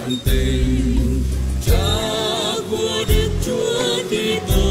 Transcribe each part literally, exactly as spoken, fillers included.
trọn tình cha của Đức Chúa Kitô.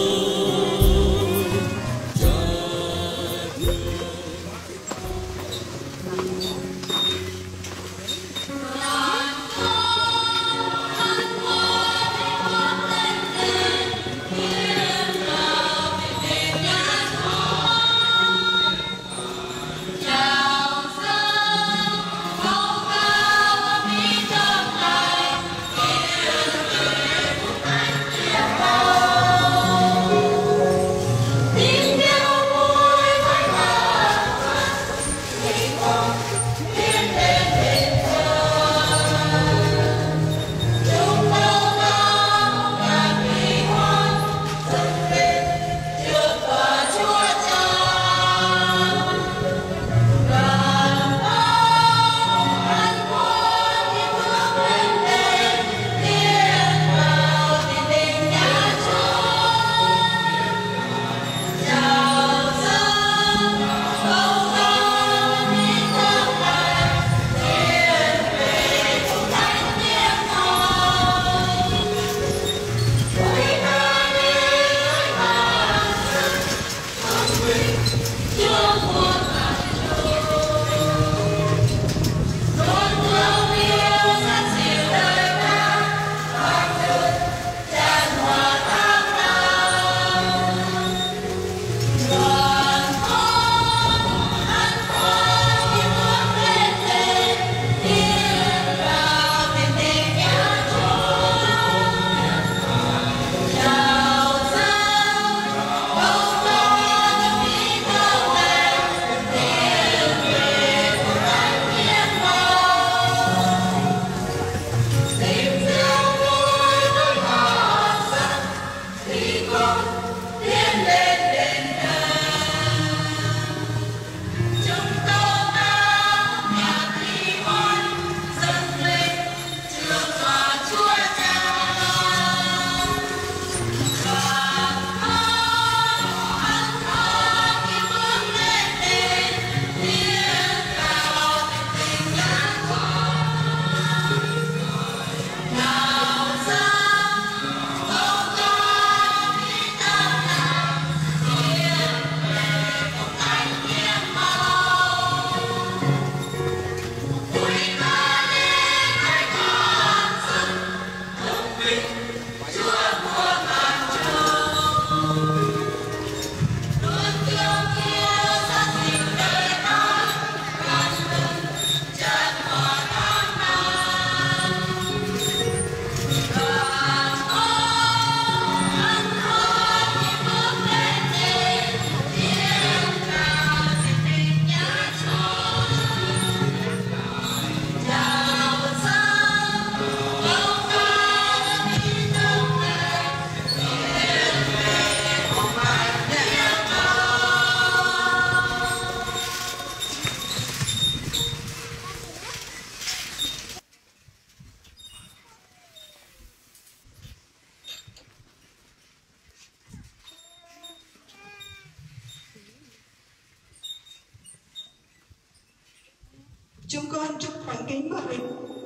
Chúng con chúc thành kính mời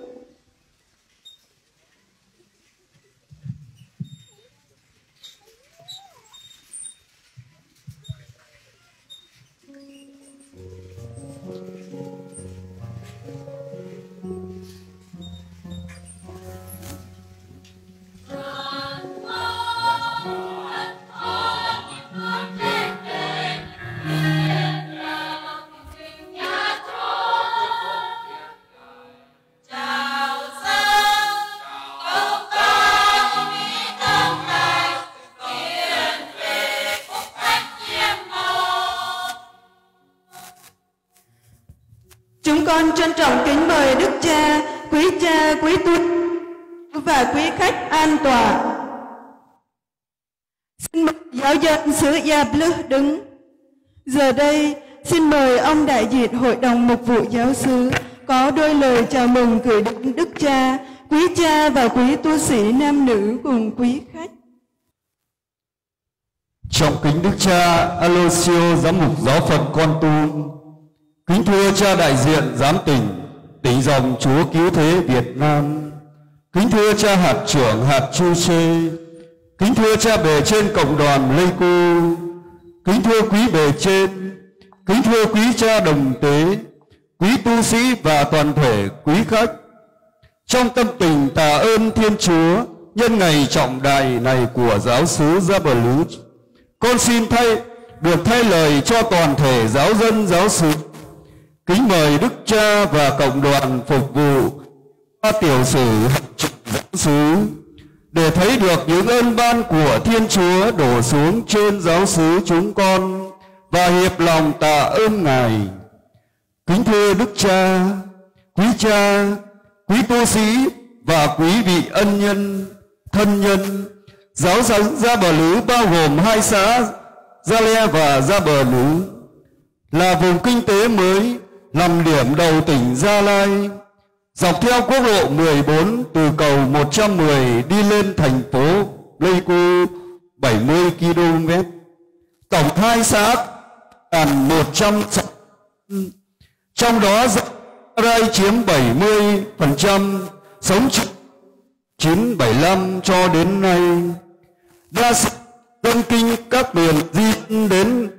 con trân trọng kính mời Đức Cha, quý cha, quý tu và quý khách an tọa. Xin mời giáo dân xứ Yablus đứng. Giờ đây, xin mời ông đại diện Hội đồng Mục vụ Giáo xứ có đôi lời chào mừng gửi đến Đức Cha, quý cha và quý tu sĩ nam nữ cùng quý khách. Trọng kính Đức Cha Aloysio Giám mục Giáo phận Con Tum, kính thưa cha đại diện giám tỉnh, tỉnh dòng Chúa Cứu Thế Việt Nam, Kính thưa cha hạt trưởng hạt Chu Xê, kính thưa cha bề trên cộng đoàn Lê-cô, kính thưa quý bề trên, kính thưa quý cha đồng tế, quý tu sĩ và toàn thể quý khách. Trong tâm tình tạ ơn Thiên Chúa nhân ngày trọng đại này của giáo xứ Zablus, con xin thay được thay lời cho toàn thể giáo dân giáo xứ. Kính mời Đức Cha và cộng đoàn phục vụ qua tiểu sử giáo xứ để thấy được những ơn ban của Thiên Chúa đổ xuống trên giáo xứ chúng con và hiệp lòng tạ ơn Ngài. Kính thưa Đức Cha, quý cha, quý tu sĩ và quý vị ân nhân, thân nhân, giáo xứ Gia Bờ Lứ bao gồm hai xã Gia Le và Gia Bờ Lứ là vùng kinh tế mới nằm điểm đầu tỉnh Gia Lai, dọc theo quốc lộ mười bốn từ cầu một trăm mười đi lên thành phố Pleiku bảy mươi ki lô mét. Tổng hai xã gần một trăm, trong đó Gia Lai chiếm bảy mươi phần trăm, sống chín bảy lăm cho đến nay. Đa số dân kinh các miền di đến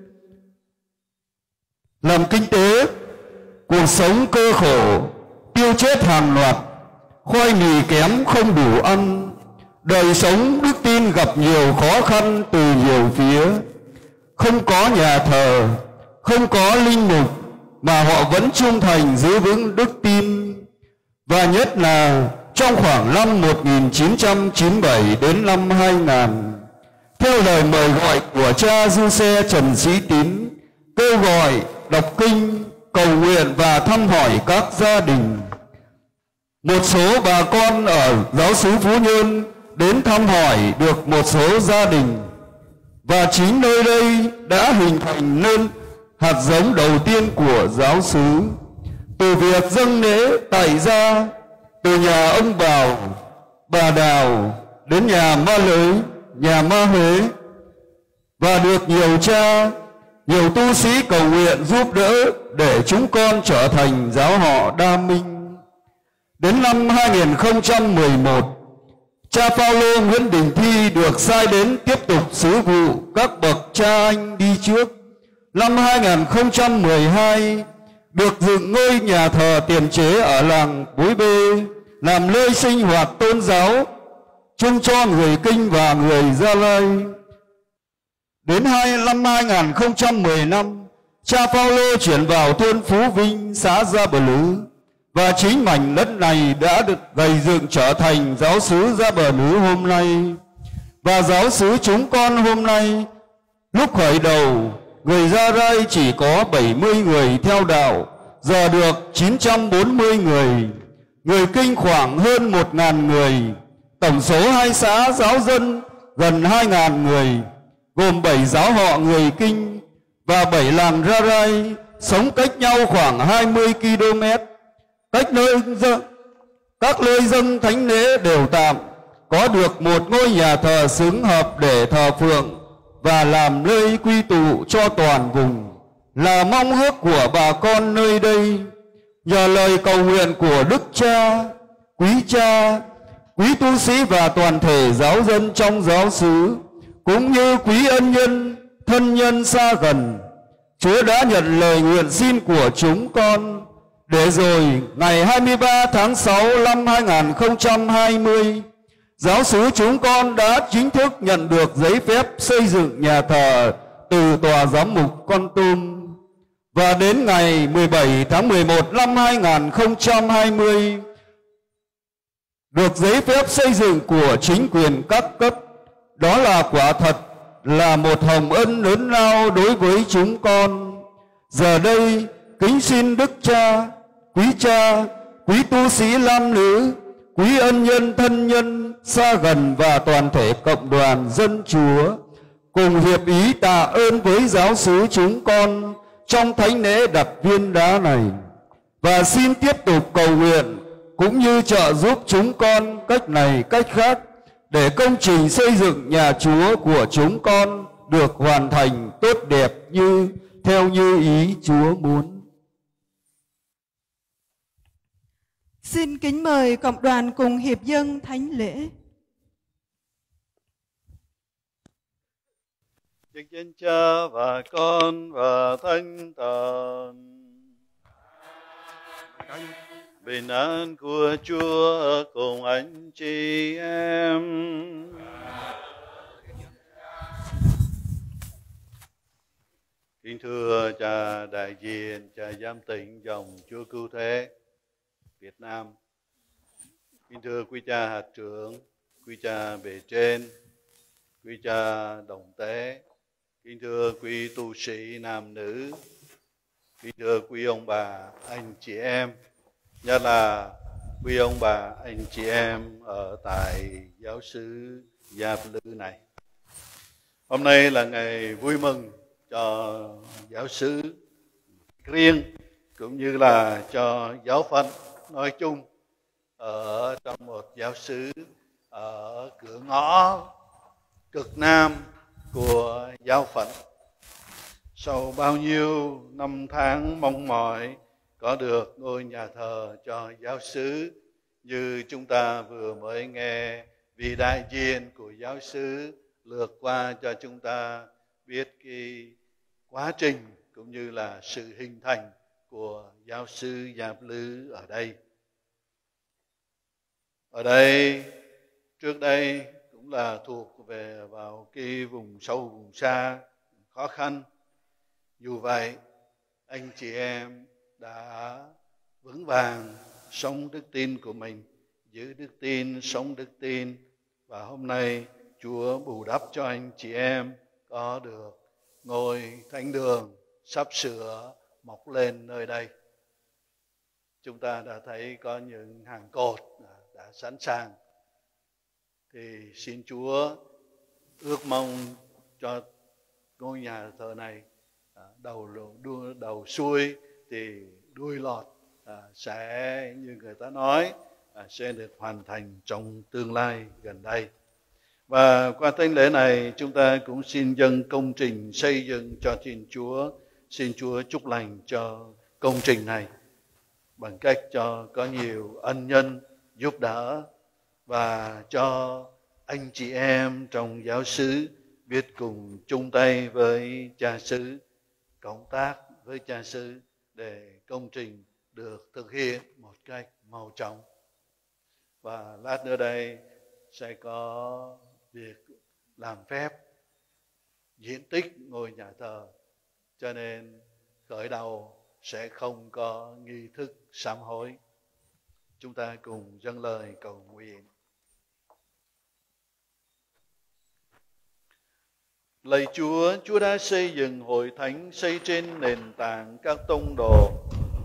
làm kinh tế, cuộc sống cơ khổ, tiêu chết hàng loạt, khoai mì kém không đủ ăn, đời sống đức tin gặp nhiều khó khăn từ nhiều phía. Không có nhà thờ, không có linh mục mà họ vẫn trung thành giữ vững đức tin. Và nhất là trong khoảng năm một nghìn chín trăm chín mươi bảy đến năm hai nghìn, theo lời mời gọi của cha Du Xe Trần Sĩ Tín, kêu gọi đọc kinh, cầu nguyện và thăm hỏi các gia đình. Một số bà con ở giáo xứ Phú Nhơn đến thăm hỏi được một số gia đình, và chính nơi đây đã hình thành nên hạt giống đầu tiên của giáo xứ. Từ việc dâng lễ tại gia, từ nhà ông Bào, bà Đào đến nhà Ma Lới, nhà Ma Huế, và được nhiều cha, nhiều tu sĩ cầu nguyện giúp đỡ để chúng con trở thành giáo họ Đa Minh. Đến năm hai nghìn không trăm mười một, cha Phaolô Nguyễn Đình Thi được sai đến tiếp tục sứ vụ các bậc cha anh đi trước. Năm hai nghìn không trăm mười hai, được dựng ngôi nhà thờ tiền chế ở làng Bối Bê làm nơi sinh hoạt tôn giáo chung cho người Kinh và người Gia Lai. Đến năm hai nghìn không trăm mười lăm, cha Phaolô chuyển vào thôn Phú Vinh, xã Gia Bờ Lứ, và chính mảnh đất này đã được gầy dựng trở thành giáo xứ Gia Bờ Lứ hôm nay. Và giáo xứ chúng con hôm nay, lúc khởi đầu, người Gia Rai chỉ có bảy mươi người theo đạo, giờ được chín trăm bốn mươi người, người Kinh khoảng hơn một nghìn người, tổng số hai xã giáo dân gần hai nghìn người, gồm bảy giáo họ người Kinh và bảy làng Gia Rai sống cách nhau khoảng hai mươi ki lô mét. Cách nơi dân, các nơi dâng thánh lễ đều tạm, có được một ngôi nhà thờ xứng hợp để thờ phượng và làm nơi quy tụ cho toàn vùng, là mong ước của bà con nơi đây. Nhờ lời cầu nguyện của Đức Cha, quý cha, quý tu sĩ và toàn thể giáo dân trong giáo xứ, cũng như quý ân nhân, thân nhân xa gần, Chúa đã nhận lời nguyện xin của chúng con, để rồi ngày hai mươi ba tháng sáu năm hai nghìn không trăm hai mươi, giáo xứ chúng con đã chính thức nhận được giấy phép xây dựng nhà thờ từ Tòa Giám mục Kon Tum. Và đến ngày mười bảy tháng mười một năm hai nghìn không trăm hai mươi, được giấy phép xây dựng của chính quyền các cấp. Đó là quả thật là một hồng ân lớn lao đối với chúng con. Giờ đây kính xin Đức Cha, quý cha, quý tu sĩ nam nữ, quý ân nhân thân nhân xa gần và toàn thể cộng đoàn dân Chúa cùng hiệp ý tạ ơn với giáo xứ chúng con trong thánh lễ đặt viên đá này, và xin tiếp tục cầu nguyện cũng như trợ giúp chúng con cách này cách khác để công trình xây dựng nhà Chúa của chúng con được hoàn thành tốt đẹp như theo như ý Chúa muốn. Xin kính mời cộng đoàn cùng hiệp dâng thánh lễ. Đức Chúa Cha và Con và Thánh Thần. Bình an của Chúa cùng anh chị em. Kính thưa cha đại diện, cha giám tịnh dòng Chúa Cứu Thế Việt Nam. Kính thưa quý cha hạt trưởng, quý cha bề trên, quý cha đồng tế, kính thưa quý tu sĩ nam nữ, kính thưa quý ông bà, anh chị em, nhất là quý ông bà, anh chị em ở tại giáo xứ Giáp Lư này. Hôm nay là ngày vui mừng cho giáo xứ riêng cũng như là cho giáo phận nói chung ở trong một giáo xứ ở cửa ngõ cực nam của giáo phận. Sau bao nhiêu năm tháng mong mỏi có được ngôi nhà thờ cho giáo xứ, như chúng ta vừa mới nghe vị đại diện của giáo xứ lược qua cho chúng ta biết cái quá trình cũng như là sự hình thành của giáo xứ Giáp Lư ở đây. Ở đây trước đây cũng là thuộc về vào cái vùng sâu vùng xa khó khăn. Dù vậy anh chị em đã vững vàng sống đức tin của mình, giữ đức tin, sống đức tin, và hôm nay Chúa bù đắp cho anh chị em có được ngôi thánh đường sắp sửa mọc lên nơi đây. Chúng ta đã thấy có những hàng cột đã sẵn sàng. Thì xin Chúa ước mong cho ngôi nhà thờ này đầu đuôi, đầu xuôi thì đuôi lọt à, sẽ như người ta nói à, sẽ được hoàn thành trong tương lai gần đây. Và qua thánh lễ này chúng ta cũng xin dâng công trình xây dựng cho Thiên Chúa. Xin Chúa chúc lành cho công trình này bằng cách cho có nhiều ân nhân giúp đỡ, và cho anh chị em trong giáo xứ biết cùng chung tay với cha xứ, cộng tác với cha xứ để công trình được thực hiện một cách mau chóng. Và lát nữa đây sẽ có việc làm phép diện tích ngôi nhà thờ, cho nên khởi đầu sẽ không có nghi thức sám hối. Chúng ta cùng dâng lời cầu nguyện. Lạy Chúa, Chúa đã xây dựng hội thánh xây trên nền tảng các tông đồ,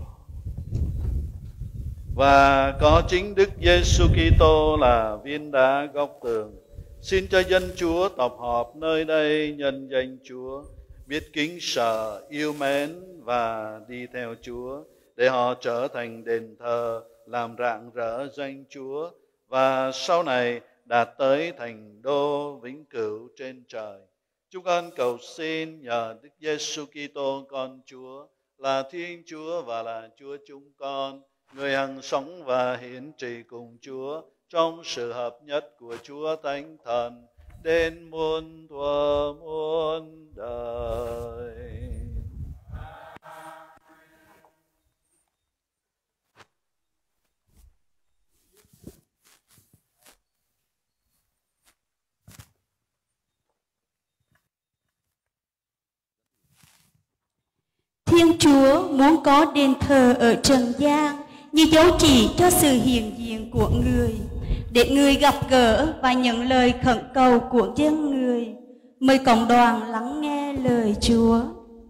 và có chính Đức Giêsu Kitô là viên đá góc tường. Xin cho dân Chúa tập hợp nơi đây nhân danh Chúa, biết kính sợ, yêu mến và đi theo Chúa, để họ trở thành đền thờ làm rạng rỡ danh Chúa, và sau này đạt tới thành đô vĩnh cửu trên trời. Chúng con cầu xin nhờ Đức Giêsu Kitô con Chúa, là Thiên Chúa và là Chúa chúng con, người hằng sống và hiển trị cùng Chúa trong sự hợp nhất của Chúa Thánh Thần đến muôn thuở muôn đời. Thiên Chúa muốn có đền thờ ở trần gian như dấu chỉ cho sự hiện diện của người, để người gặp gỡ và nhận lời khẩn cầu của dân người. Mời cộng đoàn lắng nghe lời Chúa.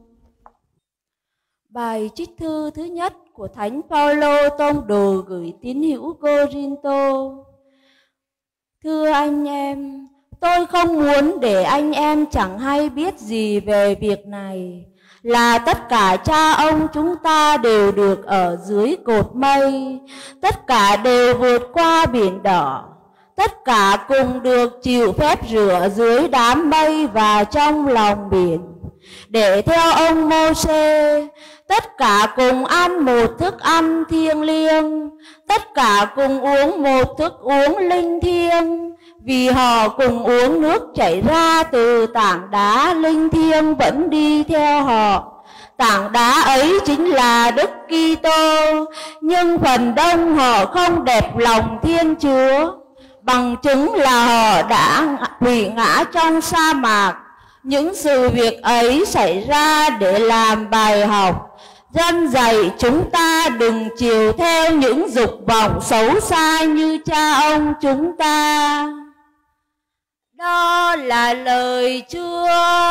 Bài trích thư thứ nhất của Thánh Phaolô tông đồ gửi tín hữu Cô-rin-tô. Thưa anh em, tôi không muốn để anh em chẳng hay biết gì về việc này, là tất cả cha ông chúng ta đều được ở dưới cột mây, tất cả đều vượt qua biển đỏ, tất cả cùng được chịu phép rửa dưới đám mây và trong lòng biển, để theo ông Mô-sê, tất cả cùng ăn một thức ăn thiêng liêng, tất cả cùng uống một thức uống linh thiêng, vì họ cùng uống nước chảy ra từ tảng đá linh thiêng vẫn đi theo họ. Tảng đá ấy chính là Đức Kitô, nhưng phần đông họ không đẹp lòng Thiên Chúa, bằng chứng là họ đã quỵ ngã trong sa mạc. Những sự việc ấy xảy ra để làm bài học, dân dạy chúng ta đừng chiều theo những dục vọng xấu xa như cha ông chúng ta. Đó là lời Chúa.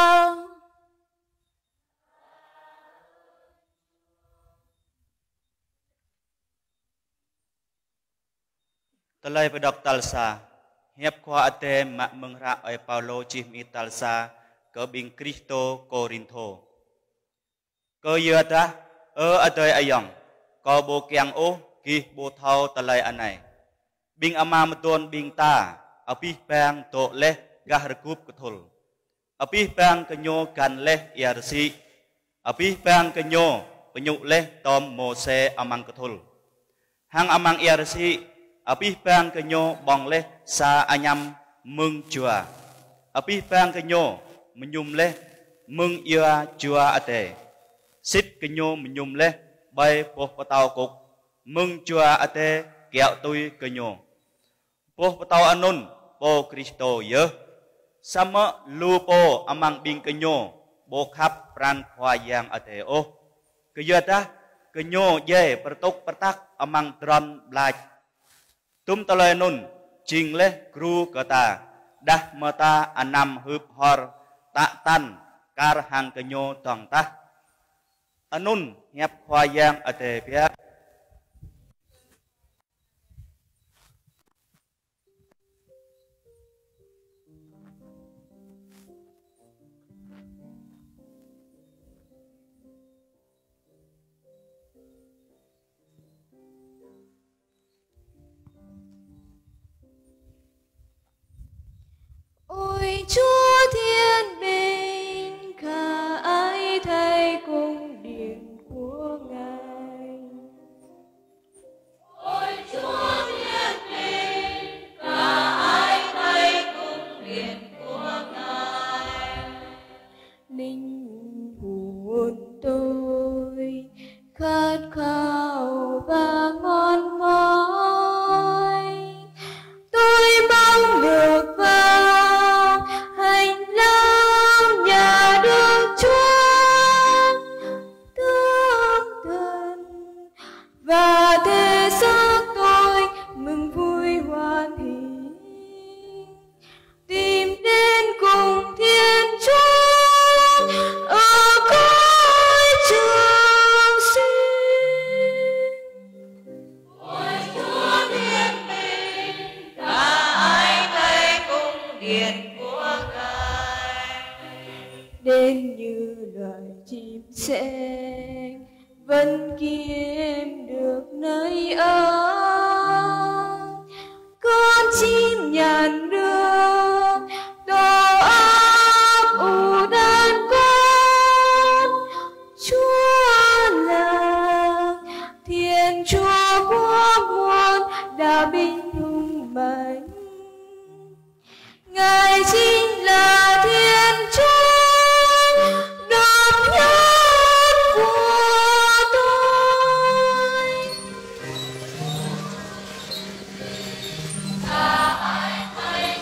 Talay pedok talsa, hiệp khoa ate mak mengra oi Paulo chimi talsa ke bing Kristo Korintho. Ke yata ơ ate ayong, ko bo kiang o ki bo thau talay anai. Bing ama metun bing ta, api pang to leh gah rekup ketul. Api pang kenyo kan leh iarsi, api pang kenyo penyuk leh tom Mose amang ketul. Hang amang iarsi api pang kenyo bong leh sa anyam mung chua. Api pang kenyo menyum leh mung ia chua ate. Sit kenyo menyum leh bay poh patau kuk mung chua ate kẹo tui kenyo. Poh patau anun po Kristo ye. Sama lupo amang bing kenyo bo khap pran khoa yang ate o. Keyata kenyo ye pertuk pertak amang tron blaj. Tum talay nun ching leh kru kata dah mata anam hup hor tak tan kar hang kenyo tong tah anun hiệp khoa yang ate pia. Ôi Chúa thiên bình, khả ái thay cung điện của Ngài. Ôi Chúa thiên bình, khả ái thay cung điện của Ngài. Linh hồn tôi khát khao và ngon mỏi, tôi mong được vào hành lang nhà Đức Chúa, tương thân và thể xác tôi mừng vui hoan hỷ, tìm đến cùng Thiên Chúa ở cõi trường sinh. Ôi Chúa thiên bình, khả ái thay cung điện của Ngài. Đến như loài chim sẻ vẫn kiếm được nơi ở, con chim nhàn đưa tổ ấp ủ đàn con. Chúa là Thiên Chúa của muôn đã binh hùng mạnh, Ngài chính là Thiên Chúa độc nhất của tôi. Khả ái thay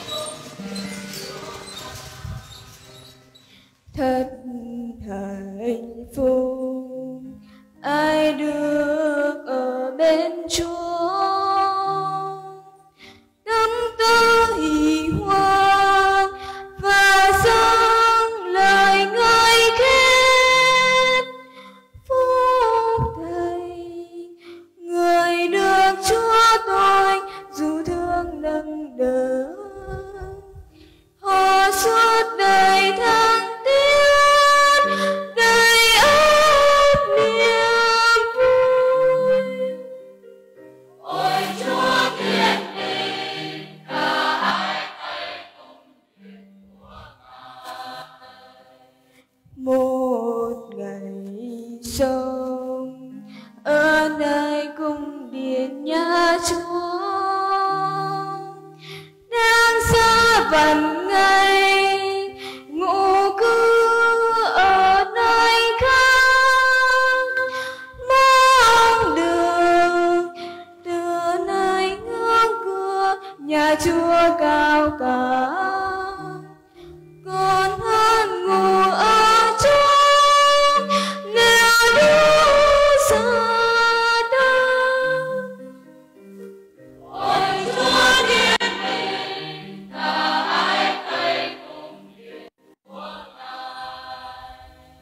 phần ngày ngủ cứ ở nơi khác, mong được từ nơi ngưỡng cửa nhà Chúa cao cả, còn hơn ngủ ở chốn nghèo đói xa đâu. Ôi Chúa thiên đình, ta hãy thấy cùng niềm của Ngài.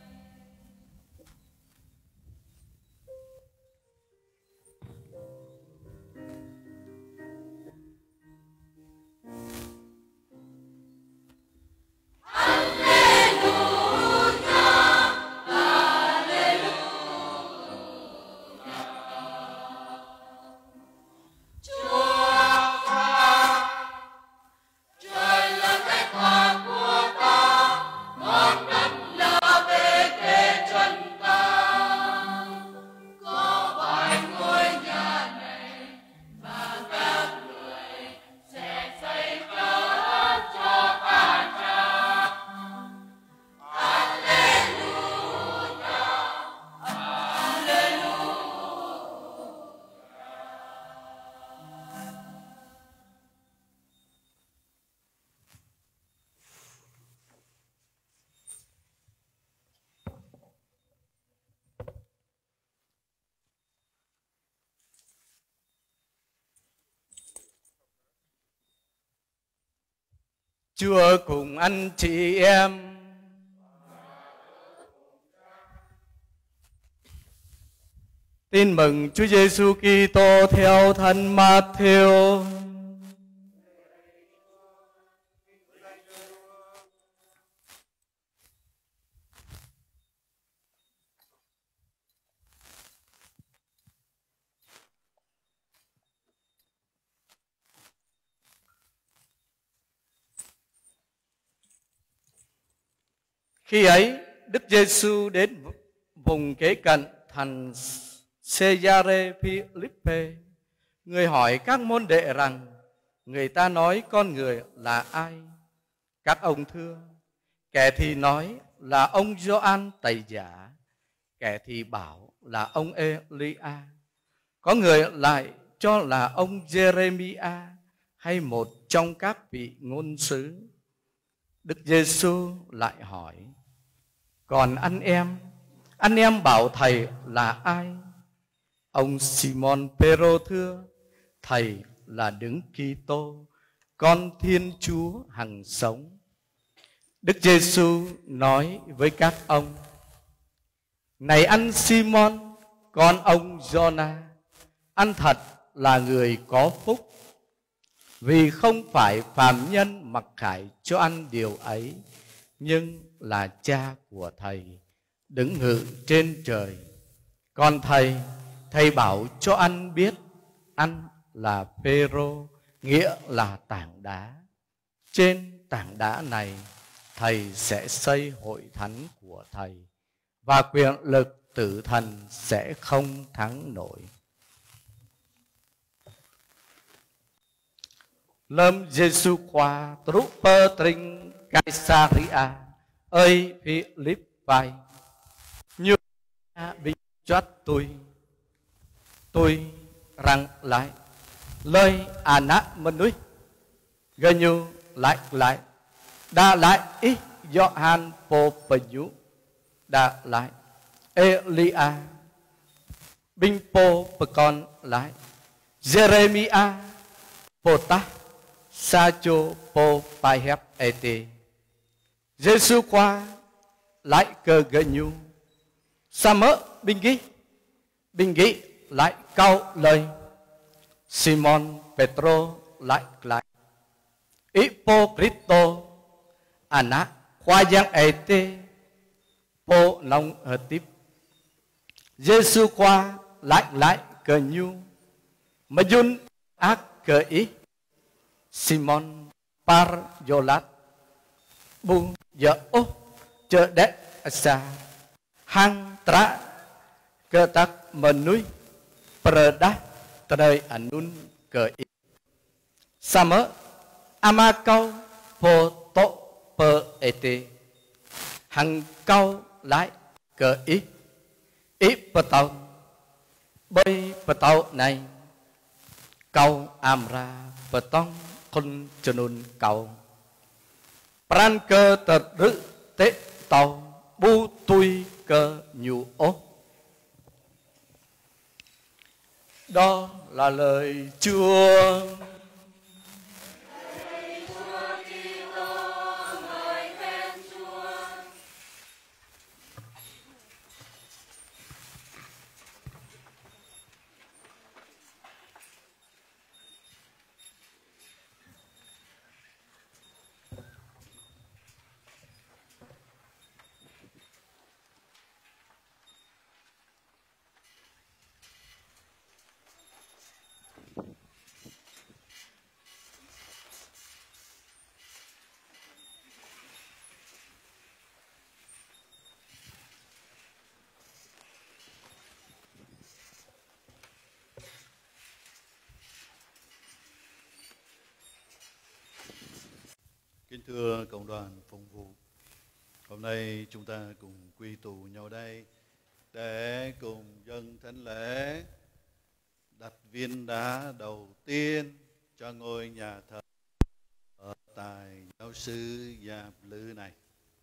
Chúa cùng anh chị em. Tin mừng Chúa Giêsu Kitô theo Thánh Matthew. Khi ấy, Đức Giêsu đến vùng kế cận thành Caesarea Philippe. Người hỏi các môn đệ rằng: người ta nói con người là ai? Các ông thưa: kẻ thì nói là ông Gioan Tẩy Giả, kẻ thì bảo là ông Elia, có người lại cho là ông Jeremia hay một trong các vị ngôn sứ. Đức Giêsu lại hỏi: còn anh em, anh em bảo thầy là ai? Ông Simon Phêrô thưa: thầy là Đấng Kitô, con Thiên Chúa hằng sống. Đức Giêsu nói với các ông: này anh Simon, con ông Giona, anh thật là người có phúc, vì không phải phàm nhân mặc khải cho ăn điều ấy, nhưng là Cha của thầy đứng ngự trên trời. Còn thầy, thầy bảo cho ăn biết, ăn là Phêrô, nghĩa là tảng đá. Trên tảng đá này, thầy sẽ xây hội thánh của thầy, và quyền lực tử thần sẽ không thắng nổi. Lâm Giêsu qua Trooper Tring Caesarea ơi Philippi, như bị chót tôi tôi rằng lại lời Anna Menui gần như lại lại đã lại ý Gioan Popeyu đã lại Elia binh po con lại Jeremia Pota Sacho po Paihep ete. Giêsu qua lại cờ gần như sa mỡ binh ghi binh ghi lại cao lời. Simon Petro lại lại Hippocrito Anna khoa giang ete po nông ở tiếp. Giêsu qua lại lại cờ nhu mà dun ác cờ ý. Simon Par Yolat bu giờ ô chờ đệ xa hang tra cơ tắc mần núi prada trời anun cờ ý. Sa mỡ ama câu phô tô pơ ê tê hằng cao lại cờ ít ít bờ tàu bay bờ tàu này cầu am ra bờ tông con chân cầu pran cơ tật rữ tế tàu bu tui cơ nhu ố. Đó là lời Chúa. Kính thưa cộng đoàn phụng vụ, hôm nay chúng ta cùng quy tụ nhau đây để cùng dâng thánh lễ đặt viên đá đầu tiên cho ngôi nhà thờ ở tại giáo xứ Giạp Lư này.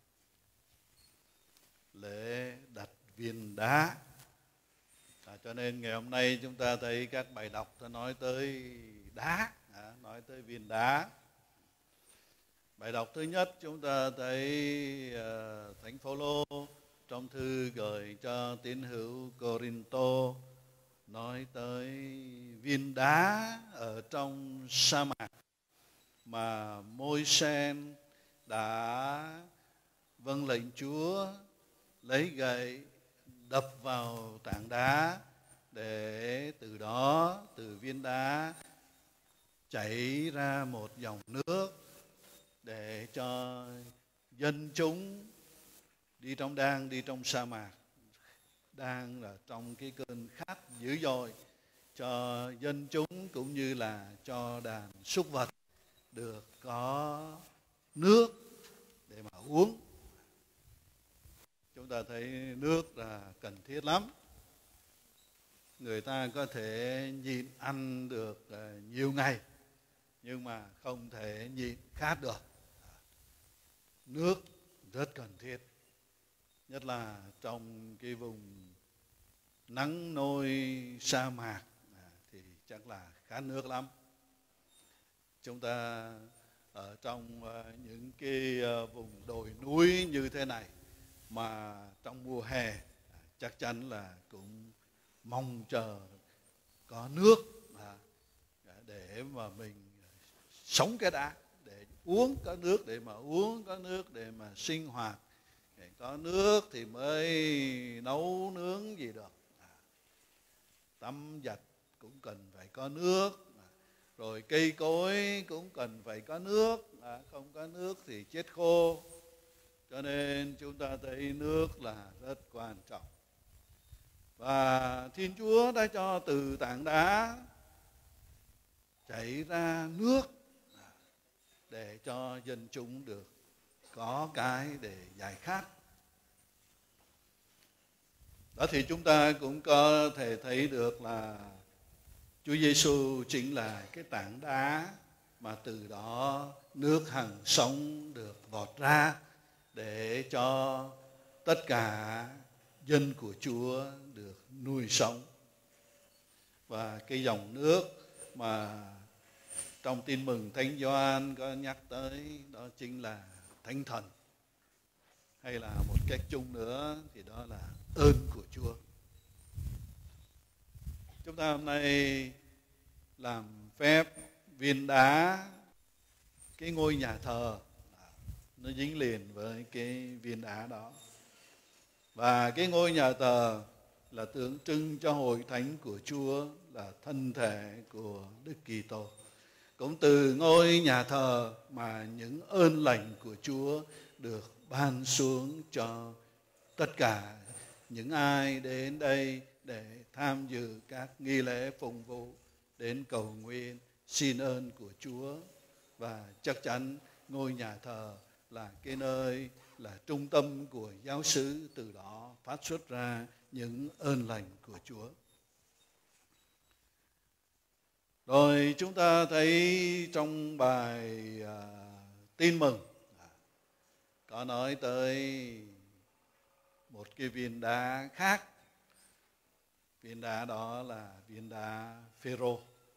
Lễ đặt viên đá. À, cho nên ngày hôm nay chúng ta thấy các bài đọc ta nói tới đá, à, nói tới viên đá. Bài đọc thứ nhất chúng ta thấy uh, Thánh Phaolô trong thư gửi cho tín hữu Cô-rin-tô nói tới viên đá ở trong sa mạc mà Môi-sen đã vâng lệnh Chúa lấy gậy đập vào tảng đá để từ đó, từ viên đá chảy ra một dòng nước để cho dân chúng đi trong đang đi trong sa mạc, đang là trong cái cơn khát dữ dội, cho dân chúng cũng như là cho đàn súc vật được có nước để mà uống. Chúng ta thấy nước là cần thiết lắm. Người ta có thể nhịn ăn được nhiều ngày nhưng mà không thể nhịn khát được. Nước rất cần thiết, nhất là trong cái vùng nắng nôi sa mạc thì chắc là khát nước lắm. Chúng ta ở trong những cái vùng đồi núi như thế này mà trong mùa hè chắc chắn là cũng mong chờ có nước để mà mình sống cái đã, để uống, có nước để mà uống, có nước để mà sinh hoạt, để có nước thì mới nấu nướng gì được. Tắm giặt cũng cần phải có nước, rồi cây cối cũng cần phải có nước, không có nước thì chết khô. Cho nên chúng ta thấy nước là rất quan trọng. Và Thiên Chúa đã cho từ tảng đá chảy ra nước để cho dân chúng được có cái để giải khát. Đó thì chúng ta cũng có thể thấy được là Chúa Giêsu chính là cái tảng đá mà từ đó nước hằng sống được vọt ra để cho tất cả dân của Chúa được nuôi sống. Và cái dòng nước mà trong Tin mừng Thánh Gioan có nhắc tới đó chính là Thánh Thần, hay là một cách chung nữa thì đó là ơn của Chúa. Chúng ta hôm nay làm phép viên đá cái ngôi nhà thờ, nó dính liền với cái viên đá đó. Và cái ngôi nhà thờ là tượng trưng cho hội thánh của Chúa, là thân thể của Đức Kitô. Cũng từ ngôi nhà thờ mà những ơn lành của Chúa được ban xuống cho tất cả những ai đến đây để tham dự các nghi lễ phụng vụ, đến cầu nguyện xin ơn của Chúa. Và chắc chắn ngôi nhà thờ là cái nơi là trung tâm của giáo xứ, từ đó phát xuất ra những ơn lành của Chúa. Rồi chúng ta thấy trong bài à, tin mừng có nói tới một cái viên đá khác. Viên đá đó là viên đá Phêrô.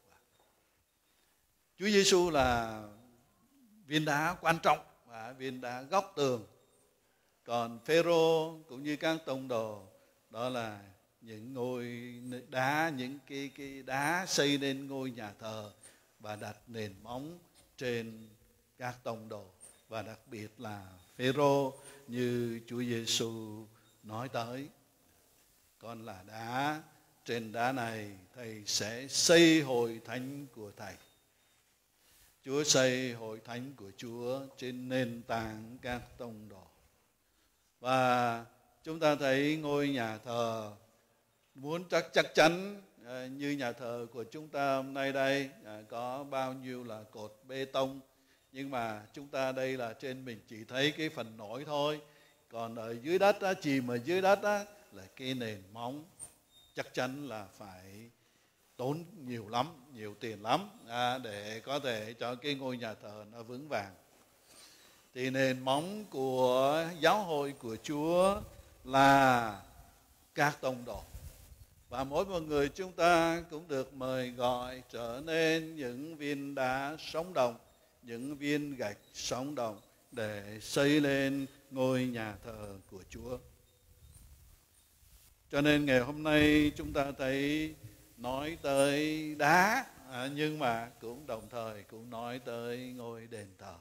Chúa Giêsu là viên đá quan trọng, viên đá góc tường. Còn Phêrô cũng như các tông đồ đó là những ngôi đá, những cái cái đá xây nên ngôi nhà thờ và đặt nền móng trên các tông đồ. Và đặc biệt là Phêrô như Chúa Giêsu nói tới, con là đá, trên đá này thầy sẽ xây hội thánh của thầy. Chúa xây hội thánh của Chúa trên nền tảng các tông đồ. Và chúng ta thấy ngôi nhà thờ muốn chắc chắc chắn à, như nhà thờ của chúng ta hôm nay đây à, có bao nhiêu là cột bê tông, nhưng mà chúng ta đây là trên mình chỉ thấy cái phần nổi thôi, còn ở dưới đất á, chìm ở dưới đất á, là cái nền móng chắc chắn là phải tốn nhiều lắm, nhiều tiền lắm à, để có thể cho cái ngôi nhà thờ nó vững vàng. Thì nền móng của giáo hội của Chúa là các tông đồ. Và mỗi một người chúng ta cũng được mời gọi trở nên những viên đá sống động, những viên gạch sống động để xây lên ngôi nhà thờ của Chúa. Cho nên ngày hôm nay chúng ta thấy nói tới đá, à, nhưng mà cũng đồng thời cũng nói tới ngôi đền thờ.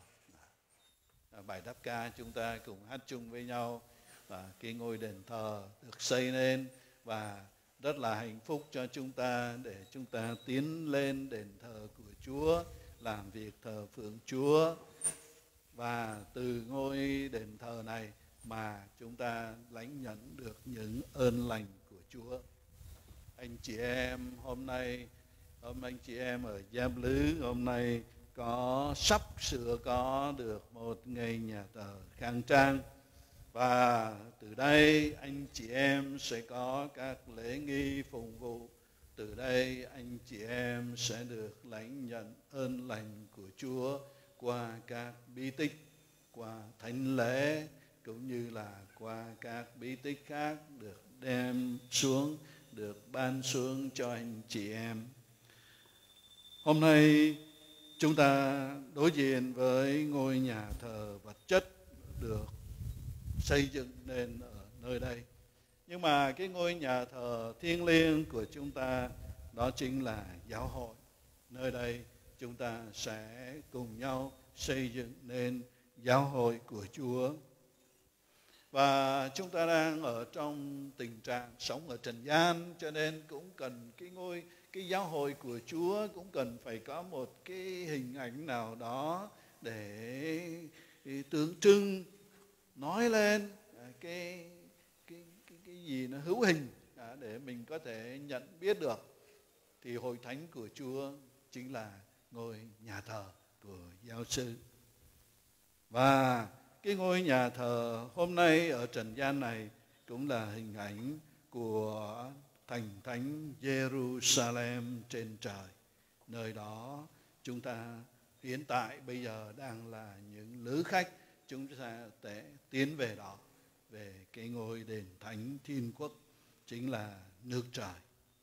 À, bài đáp ca chúng ta cùng hát chung với nhau, và cái ngôi đền thờ được xây lên và rất là hạnh phúc cho chúng ta để chúng ta tiến lên đền thờ của Chúa, làm việc thờ phượng Chúa. Và từ ngôi đền thờ này mà chúng ta lãnh nhận được những ơn lành của Chúa. Anh chị em hôm nay, hôm anh chị em ở Giáp Lứ hôm nay có sắp sửa có được một ngôi nhà thờ khang trang. Và từ đây anh chị em sẽ có các lễ nghi phụng vụ. Từ đây anh chị em sẽ được lãnh nhận ơn lành của Chúa qua các bí tích, qua thánh lễ, cũng như là qua các bí tích khác được đem xuống, được ban xuống cho anh chị em. Hôm nay chúng ta đối diện với ngôi nhà thờ vật chất được xây dựng nên ở nơi đây. Nhưng mà cái ngôi nhà thờ thiêng liêng của chúng ta đó chính là giáo hội. Nơi đây chúng ta sẽ cùng nhau xây dựng nên giáo hội của Chúa. Và chúng ta đang ở trong tình trạng sống ở trần gian, cho nên cũng cần cái ngôi cái giáo hội của Chúa cũng cần phải có một cái hình ảnh nào đó để tượng trưng nói lên cái cái cái, cái gì nó hữu hình để mình có thể nhận biết được. Thì hội thánh của Chúa chính là ngôi nhà thờ của giáo sư. Và cái ngôi nhà thờ hôm nay ở trần gian này cũng là hình ảnh của thành thánh Jerusalem trên trời. Nơi đó chúng ta hiện tại bây giờ đang là những lữ khách, chúng ta sẽ tiến về đó, về cái ngôi đền thánh thiên quốc, chính là nước trời.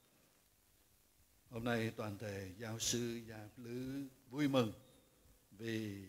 Hôm nay toàn thể giáo sư Giáp Lứ vui mừng vì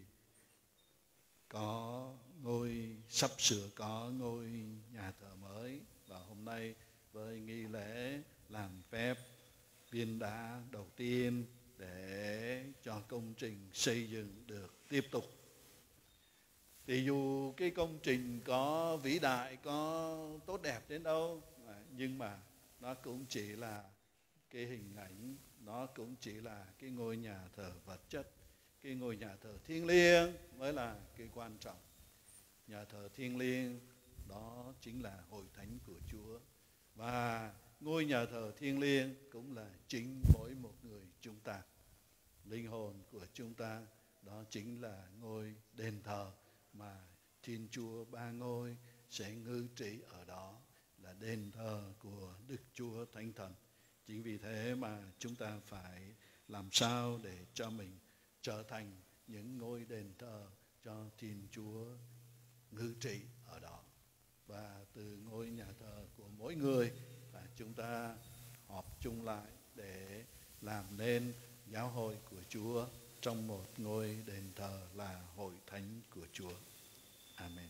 có ngôi sắp sửa có ngôi nhà thờ mới. Và hôm nay với nghi lễ làm phép viên đá đầu tiên để cho công trình xây dựng được tiếp tục. Thì dù cái công trình có vĩ đại, có tốt đẹp đến đâu, nhưng mà nó cũng chỉ là cái hình ảnh, nó cũng chỉ là cái ngôi nhà thờ vật chất. Cái ngôi nhà thờ thiêng liêng mới là cái quan trọng. Nhà thờ thiêng liêng đó chính là hội thánh của Chúa. Và ngôi nhà thờ thiêng liêng cũng là chính mỗi một người chúng ta. Linh hồn của chúng ta đó chính là ngôi đền thờ mà Thiên Chúa Ba Ngôi sẽ ngự trị ở đó, là đền thờ của Đức Chúa Thánh Thần. Chính vì thế mà chúng ta phải làm sao để cho mình trở thành những ngôi đền thờ cho Thiên Chúa ngự trị ở đó. Và từ ngôi nhà thờ của mỗi người là chúng ta họp chung lại để làm nên giáo hội của Chúa trong một ngôi đền thờ là hội thánh của Chúa. Amen.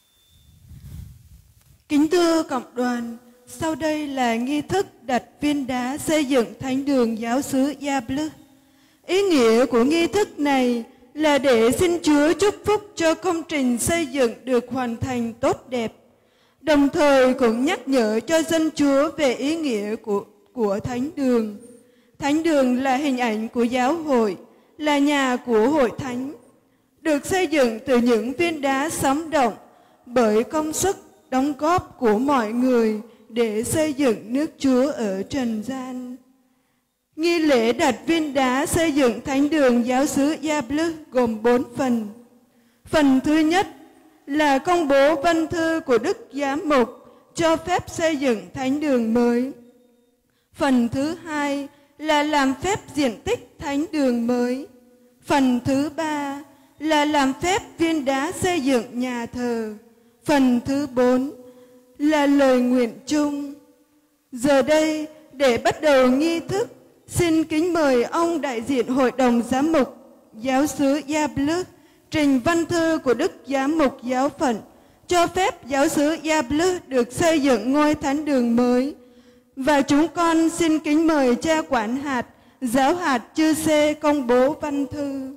Kính thưa cộng đoàn, sau đây là nghi thức đặt viên đá xây dựng thánh đường giáo xứ Yablus. Ý nghĩa của nghi thức này là để xin Chúa chúc phúc cho công trình xây dựng được hoàn thành tốt đẹp, đồng thời cũng nhắc nhở cho dân Chúa về ý nghĩa của, của thánh đường. Thánh đường là hình ảnh của giáo hội, là nhà của hội thánh, được xây dựng từ những viên đá sống động bởi công sức đóng góp của mọi người để xây dựng nước Chúa ở trần gian. Nghi lễ đặt viên đá xây dựng thánh đường giáo xứ Yablus gồm bốn phần. Phần thứ nhất là công bố văn thư của Đức Giám mục cho phép xây dựng thánh đường mới. Phần thứ hai là làm phép diện tích thánh đường mới. Phần thứ ba là làm phép viên đá xây dựng nhà thờ. Phần thứ bốn là lời nguyện chung. Giờ đây, để bắt đầu nghi thức, xin kính mời ông đại diện Hội đồng Giám mục giáo xứ Yablus trình văn thư của Đức Giám mục giáo phận cho phép giáo xứ Yablus được xây dựng ngôi thánh đường mới. Và chúng con xin kính mời cha quản hạt, giáo hạt chư sê công bố văn thư.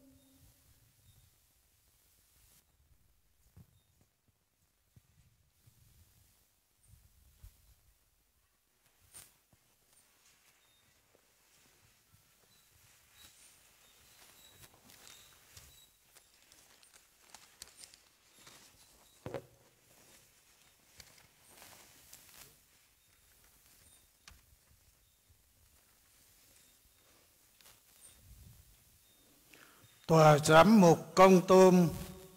Tòa giám mục Công Tum,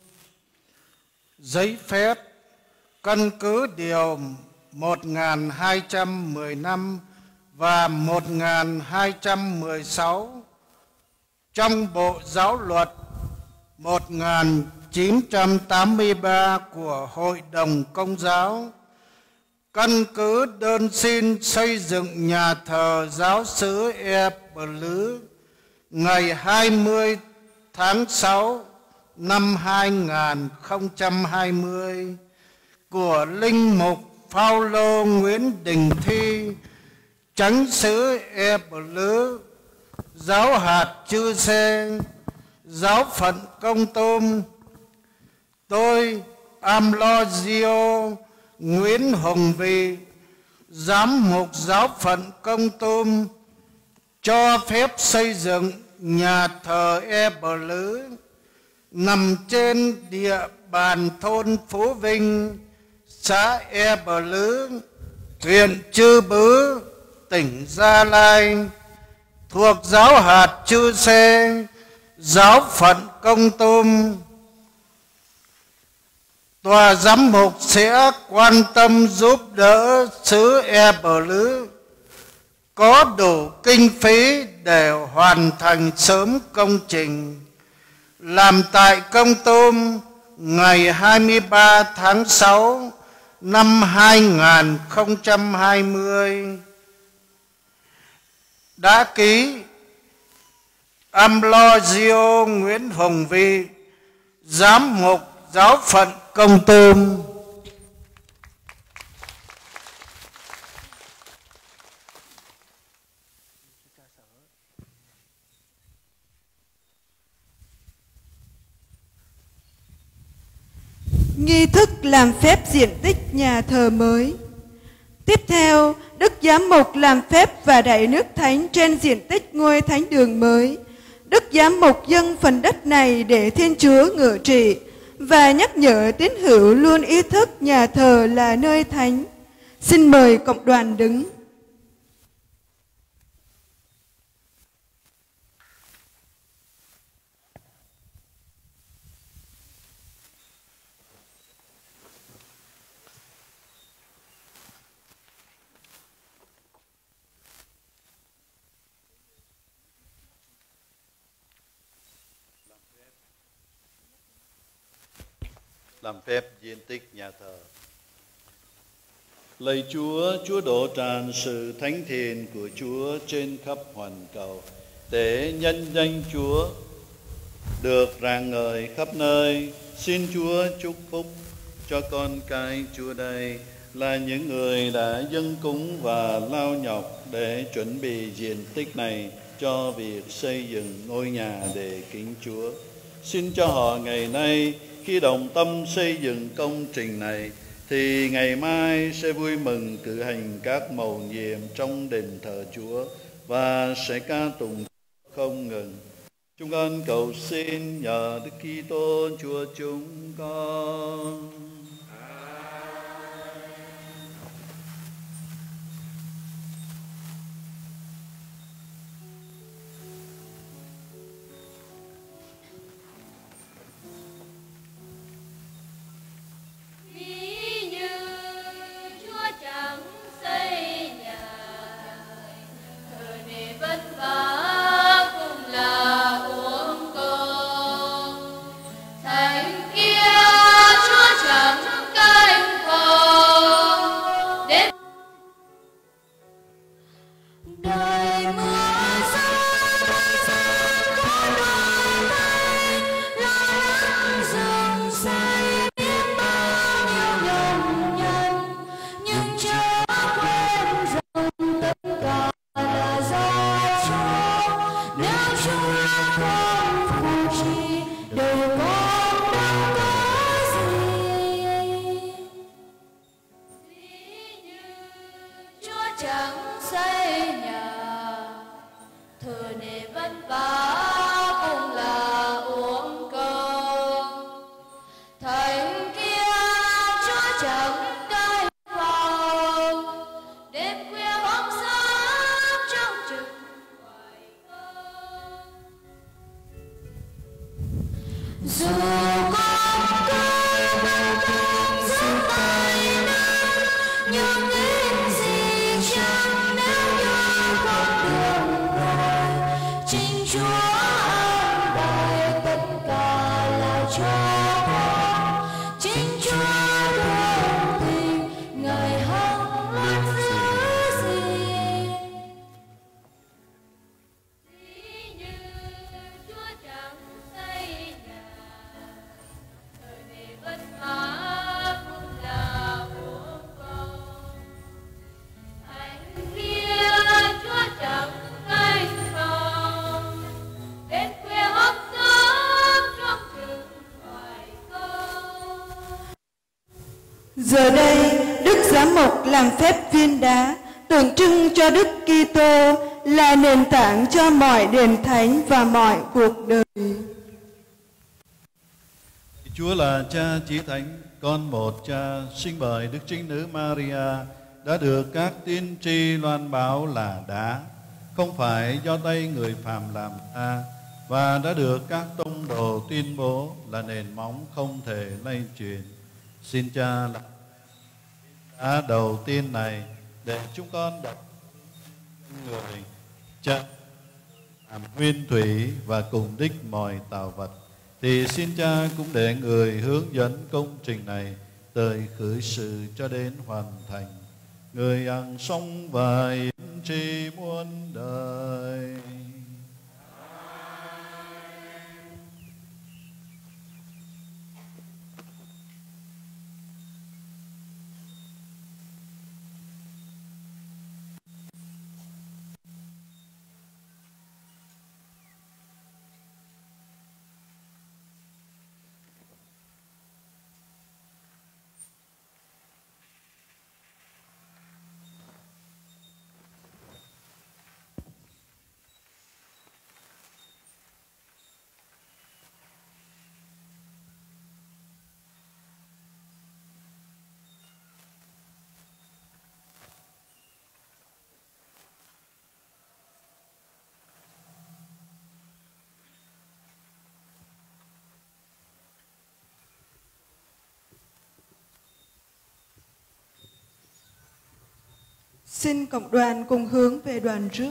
giấy phép căn cứ điều một nghìn hai trăm mười lăm và một nghìn hai trăm mười sáu trong Bộ Giáo luật một nghìn chín trăm tám mươi ba của Hội đồng Công giáo, căn cứ đơn xin xây dựng nhà thờ giáo xứ Yablus ngày hai mươi tháng sáu năm hai nghìn không trăm hai mươi của linh mục Phaolô Nguyễn Đình Thi, chánh xứ Yablus, giáo hạt chư sê, giáo phận Công Tum. Tôi Ambrosio Nguyễn Hồng Vị, giám mục giáo phận Công Tum, cho phép xây dựng nhà thờ Yablus nằm trên địa bàn thôn Phú Vinh, xã Yablus, huyện Chư Bứ, tỉnh Gia Lai, thuộc giáo hạt chư sê, giáo phận Công Tum. Tòa giám mục sẽ quan tâm giúp đỡ xứ Yablus có đủ kinh phí để hoàn thành sớm công trình. Làm tại Công Tum ngày hai mươi ba tháng sáu năm hai nghìn không trăm hai mươi. Đã ký Ambrosio Nguyễn Hồng Vị, giám mục giáo phận Công Tum. Nghi thức làm phép diện tích nhà thờ mới. Tiếp theo, Đức Giám mục làm phép và đậy nước thánh trên diện tích ngôi thánh đường mới. Đức Giám mục dâng phần đất này để Thiên Chúa ngự trị và nhắc nhở tín hữu luôn ý thức nhà thờ là nơi thánh. Xin mời cộng đoàn đứng. làm phép diện tích nhà thờ. Lạy Chúa, Chúa đổ tràn sự thánh thiện của Chúa trên khắp hoàn cầu, để nhân danh Chúa được rạng ngời khắp nơi. Xin Chúa chúc phúc cho con cái Chúa đây là những người đã dâng cúng và lao nhọc để chuẩn bị diện tích này cho việc xây dựng ngôi nhà để kính Chúa. Xin cho họ ngày nay khi đồng tâm xây dựng công trình này thì ngày mai sẽ vui mừng cử hành các mầu nhiệm trong đền thờ Chúa và sẽ ca tụng không ngừng. Chúng con cầu xin nhờ Đức Kitô Chúa chúng con. Giờ đây, Đức Giám mục làm phép viên đá tượng trưng cho Đức Kitô là nền tảng cho mọi đền thánh và mọi cuộc đời. Chúa là Cha chí thánh, con một Cha, sinh bởi Đức Trinh Nữ Maria, đã được các tiên tri loan báo là đá, không phải do tay người phàm làm ra, và đã được các tông đồ tuyên bố là nền móng không thể lay chuyển. Xin Cha là đá đầu tiên này để chúng con đặt người chân làm nguyên thủy và cùng đích mọi tạo vật, thì xin Cha cũng để người hướng dẫn công trình này từ khởi sự cho đến hoàn thành. Người ăn sống và yến tri muôn đời. Xin cộng đoàn cùng hướng về đoàn trước.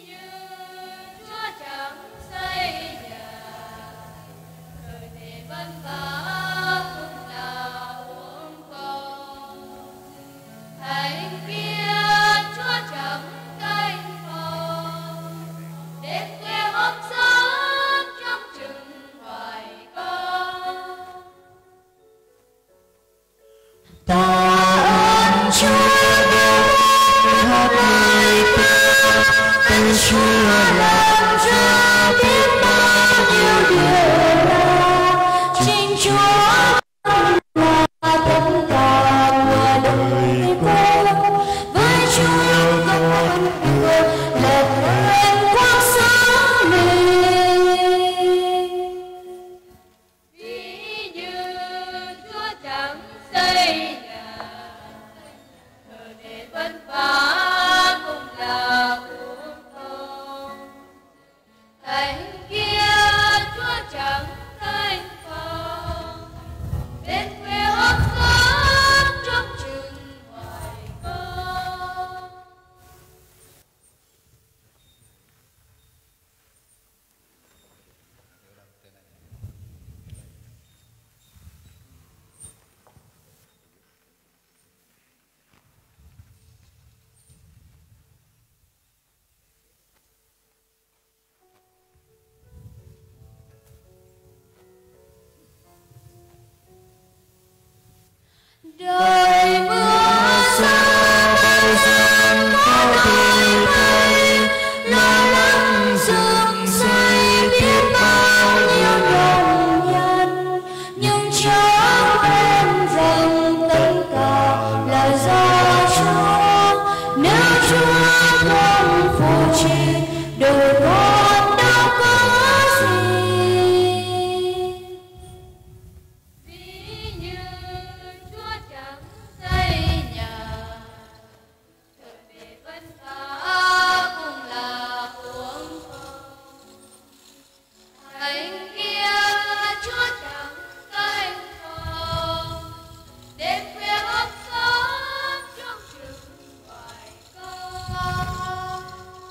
Chúa chẳng xây nhà, đời để vẫn Đời mưa xa bao giờ có đổi thay, lo lắng dựng xây biết bao nhiêu đồng nhân, nhưng chớ quên rằng tất cả là do Chúa. Nếu Chúa không phù trì, đời con đâu có gì. Ví như Chúa chẳng xây nhà, thời vì vất vả cũng là uổng công. Thành kia Chúa chẳng canh phòng, đêm khuya hót sớm trong chừng ngoài công.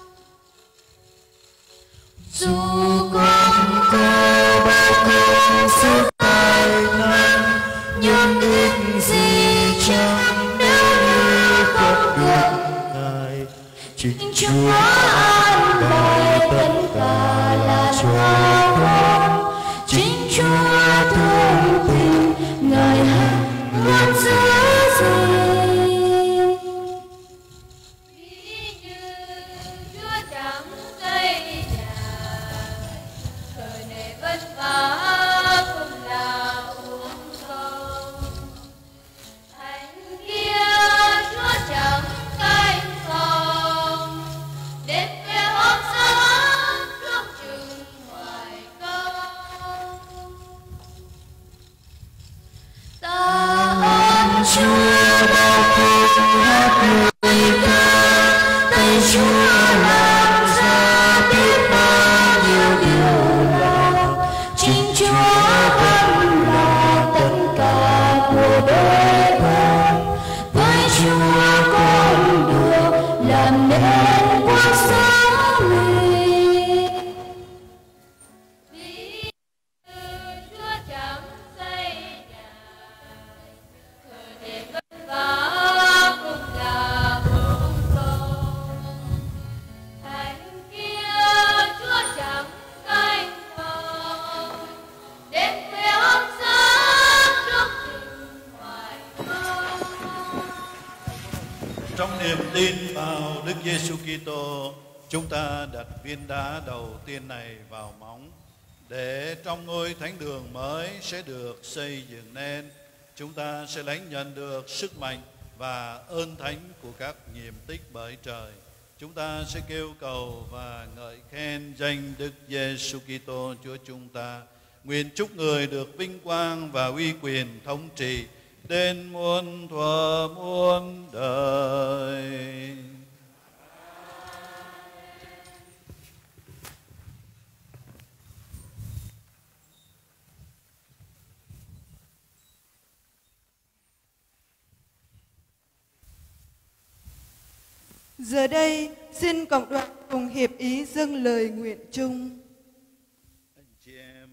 Dù con có bao công sức tài năng, nhưng ít gì chẳng nếu như không được Ngài. Chính Chúa an bài tất cả là cho con. Chính Chúa thương tình, Ngài hằng luôn giữ gìn. Ví như Chúa chẳng xây nhà, thời này vất vả cũng là uổng công. Thành kia Chúa chẳng canh phòng, đêm khuya hót sớm trong chừng ngoài công. Ta ơn Chúa bao cùng hát lời ca, tay Chúa làm ra biết bao nhiêu điều lạ. Chính Chúa vẫn là tất cả của đời con, với Chúa con được làm nên cuộc sống mình. Ví như Chúa chẳng xây nhà, thời để vất vả cũng là uổng công. Thành kia Chúa chẳng canh phòng, đêm khuya hót sớm trong chừng ngoài công. Trong niềm tin vào Đức Giêsu Kitô, chúng ta đặt viên đá đầu tiên này vào móng, để trong ngôi thánh đường mới sẽ được xây dựng nên, chúng ta sẽ lãnh nhận được sức mạnh và ơn thánh của các nhiệm tích bởi trời. Chúng ta sẽ kêu cầu và ngợi khen danh Đức Giêsu Kitô Chúa chúng ta. Nguyện chúc người được vinh quang và uy quyền thống trị đến muôn thuở muôn đời. Giờ đây, xin cộng đoàn cùng hiệp ý dâng lời nguyện chung. Anh chị em,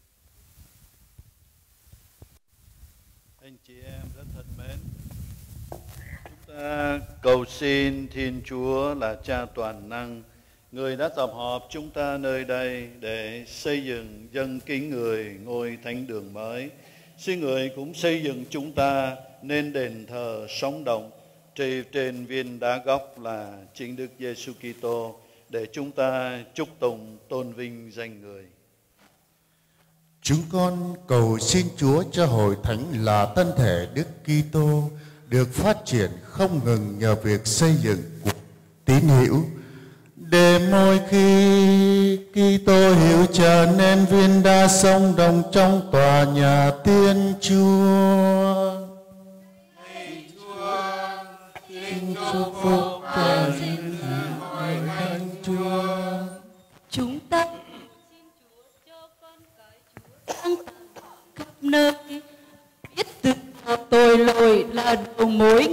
anh chị em rất thân mến, chúng ta cầu xin Thiên Chúa là Cha toàn năng, người đã tập hợp chúng ta nơi đây để xây dựng dâng kính người ngôi thánh đường mới. Xin người cũng xây dựng chúng ta nên đền thờ sống động trên trên viên đá góc là chính Đức Giêsu Kitô, để chúng ta chúc tụng tôn vinh danh người. Chúng con cầu xin Chúa cho hội thánh là thân thể Đức Kitô được phát triển không ngừng nhờ việc xây dựng của tín hữu, để mỗi khi Kitô hữu trở nên viên đá sống động trong tòa nhà Thiên Chúa. Chúc phúc cho những hội thánh Chúa. Chúng ta xin Chúa cho con cái Chúa tăng khắp nơi, biết từ tội lỗi là đầu mối,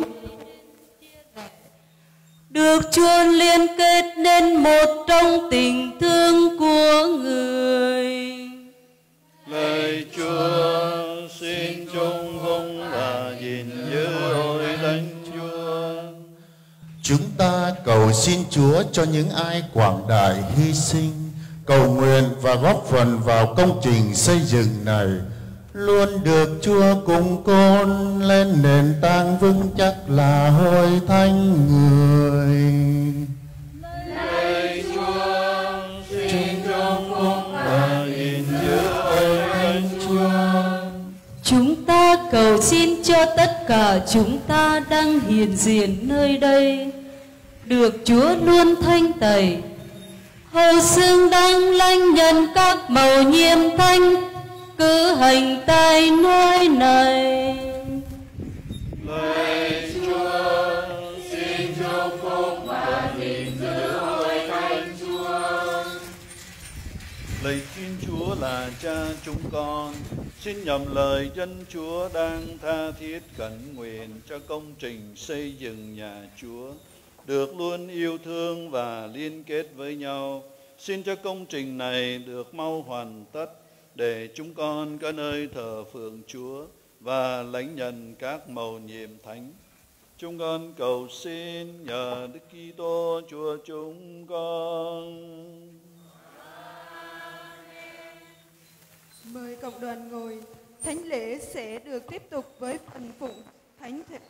được chuông liên kết nên một trong tình thương của người. Lời Chúa xin chung hung và gìn giữ hội thánh Chúa. Chúng ta cầu xin Chúa cho những ai quảng đại hy sinh, cầu nguyện và góp phần vào công trình xây dựng này, luôn được Chúa cùng con lên nền tảng vững chắc là hội thánh người. Lạy Chúa, xin cho con và gìn giữ hội thánh Chúa. Chúng ta cầu xin cho tất cả chúng ta đang hiện diện nơi đây được Chúa luôn thanh tẩy, hầu xưng đáng lãnh nhận các mầu nhiệm thánh, cứ hành tại nơi này. Lạy Chúa, xin cho phúc và gìn giữ hội thánh Chúa. Lạy Thiên Chúa là Cha chúng con, xin nhầm lời dân Chúa đang tha thiết khẩn nguyện cho công trình xây dựng nhà Chúa được luôn yêu thương và liên kết với nhau. Xin cho công trình này được mau hoàn tất để chúng con có nơi thờ phượng Chúa và lãnh nhận các mầu nhiệm thánh. Chúng con cầu xin nhờ Đức Kitô Chúa chúng con. Mời cộng đoàn ngồi. Thánh lễ sẽ được tiếp tục với phần phụng thánh thể.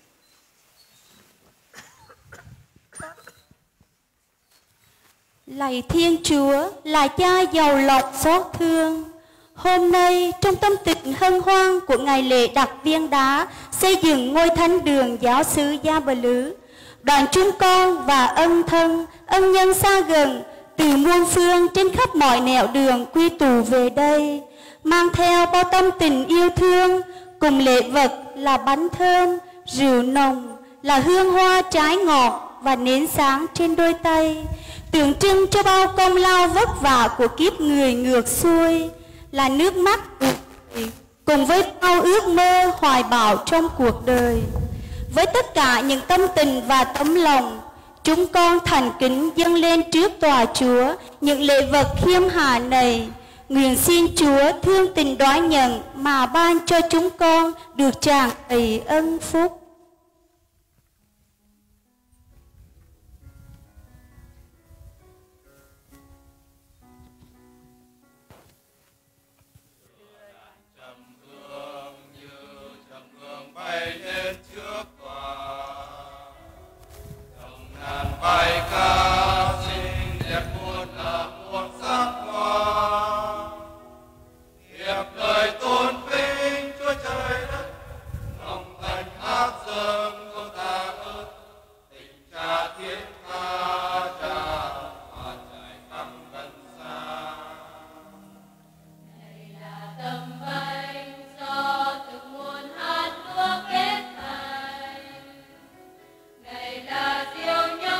Lạy Thiên Chúa là Cha giàu lòng xót thương, hôm nay trong tâm tình hân hoan của ngày lễ đặt viên đá xây dựng ngôi thánh đường giáo xứ Gia Bờ Lứ, đoàn chúng con và ân thân, ân nhân xa gần từ muôn phương trên khắp mọi nẻo đường quy tụ về đây, mang theo bao tâm tình yêu thương, cùng lễ vật là bánh thơm, rượu nồng, là hương hoa trái ngọt và nến sáng trên đôi tay, tượng trưng cho bao công lao vất vả của kiếp người ngược xuôi, là nước mắt cùng với bao ước mơ hoài bão trong cuộc đời. Với tất cả những tâm tình và tấm lòng, chúng con thành kính dâng lên trước tòa Chúa những lễ vật khiêm hạ này, nguyện xin Chúa thương tình đoái nhận mà ban cho chúng con được tràn đầy ân phúc. Bài ca xinh đẹp muôn là muôn sắc hoa, hiệp đời tôn vinh Chúa trời đất, lòng thành hát dâng câu tạ ơn, tình cha thiết tha cha và trải khắp gần xa. Này là tấm bánh do từng muôn hạt lúa kết thành, này là diệu nhau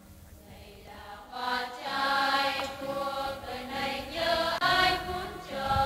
hoa trái cuộc đời này nhớ ai cuốn trôi.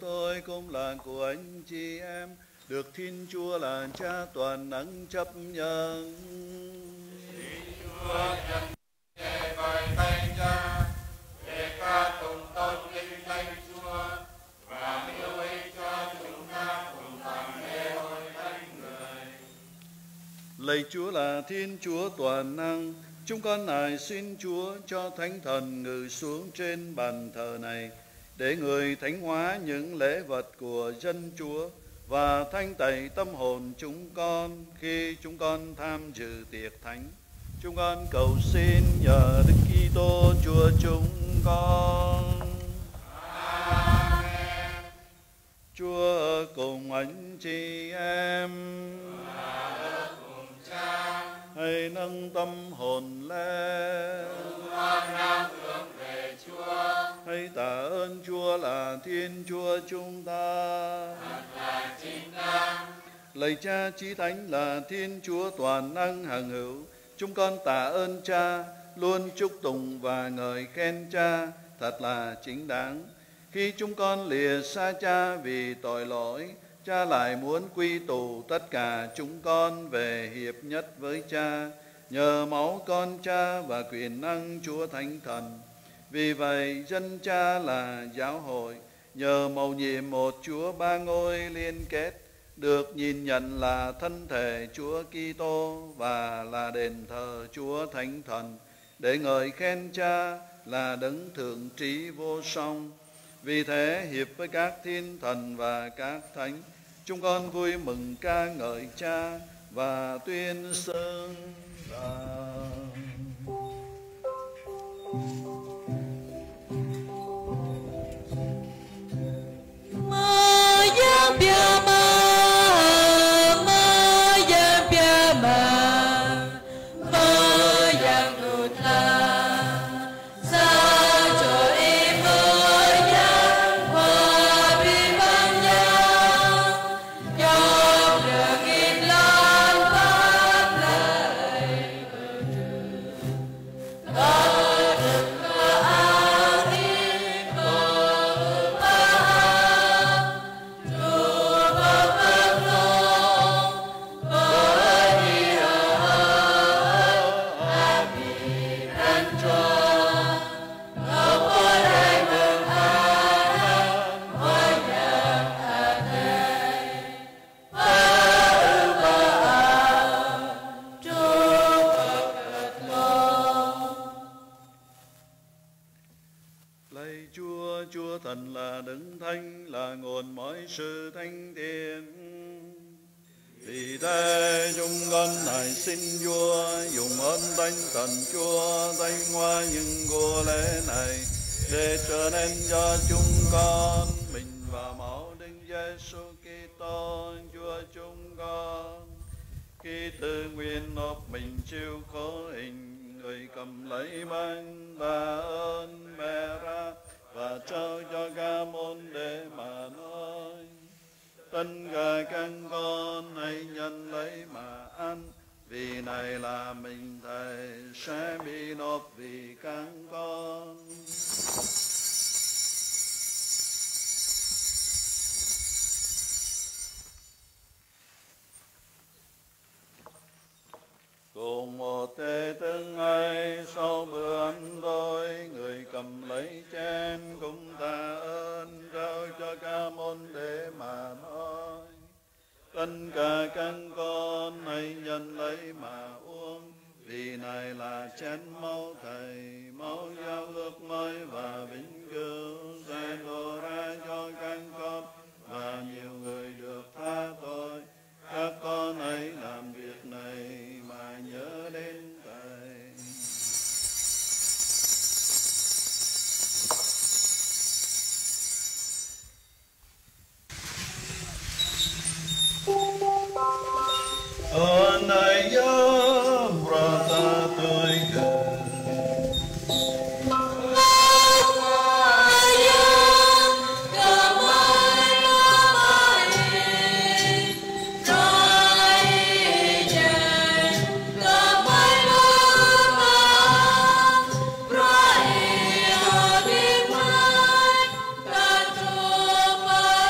tôi cũng là của anh chị em, được Thiên Chúa là Cha toàn năng chấp nhận. Thiên Chúa nhận về bài tay Cha, về ca tụng tôn vinh danh Chúa và yêu ích cho chúng ta cùng toàn lễ hội thánh người. Lạy Chúa là Thiên Chúa toàn năng, chúng con nài xin Chúa cho Thánh Thần ngự xuống trên bàn thờ này, để người thánh hóa những lễ vật của dân Chúa và thanh tẩy tâm hồn chúng con khi chúng con tham dự tiệc thánh. Chúng con cầu xin nhờ Đức Kitô Chúa chúng con. Amen. Chúa ở cùng anh chị em. Ở cùng Cha. Hãy nâng tâm hồn lên. Chúng con đang hướng về Chúa. Hãy tạ ơn Chúa là Thiên Chúa chúng ta. Thật là chính đáng. Lạy Cha Chí Thánh là Thiên Chúa toàn năng hằng hữu, chúng con tạ ơn Cha, luôn chúc tụng và ngợi khen Cha, thật là chính đáng. Khi chúng con lìa xa Cha vì tội lỗi, Cha lại muốn quy tụ tất cả chúng con về hiệp nhất với Cha, nhờ máu con Cha và quyền năng Chúa Thánh Thần. Vì vậy, dân Cha là giáo hội, nhờ mầu nhiệm một Chúa ba ngôi liên kết, được nhìn nhận là thân thể Chúa Kitô và là đền thờ Chúa Thánh Thần, để ngợi khen Cha là đấng thượng trí vô song. Vì thế, hiệp với các thiên thần và các thánh, chúng con vui mừng ca ngợi Cha và tuyên xưng rằng: Maya Pyama, Maya Pyama, Maya Nutla, Sa cho em ơi hoa bi ban nhang, dòng đường in lan phát lại ở trường, ta đừng có an yên bờ ba. Lạy Chúa, Chúa Thần là đấng thánh, là nguồn mọi sự thánh thiện. Vì thế chúng con nài xin Chúa dùng ơn Thánh Thần Chúa thánh hóa những của lễ này, để trở nên cho chúng con mình và máu Đức Giêsu Kitô Chúa chúng con. Khi tự nguyện nộp mình chịu khổ hình, người cầm lấy bánh tạ ơn mẹ ra và trao cho ca môn để mà nói: tất cả các con hãy nhận lấy mà ăn, vì này là mình thầy sẽ bị nộp vì các con. Cùng một thế tương ấy, sau bữa ăn tối, người cầm lấy chén cũng tạ ơn, trao cho ca môn để mà nói: tất cả các con hãy nhận lấy mà uống, vì này là chén máu thầy, máu giao ước mới và vĩnh cửu, sẽ đổ ra cho các con và nhiều người được tha tội. Các con hãy làm việc này mà nhớ đến Thầy. Ơn này nhớ ta tươi cười. Bye.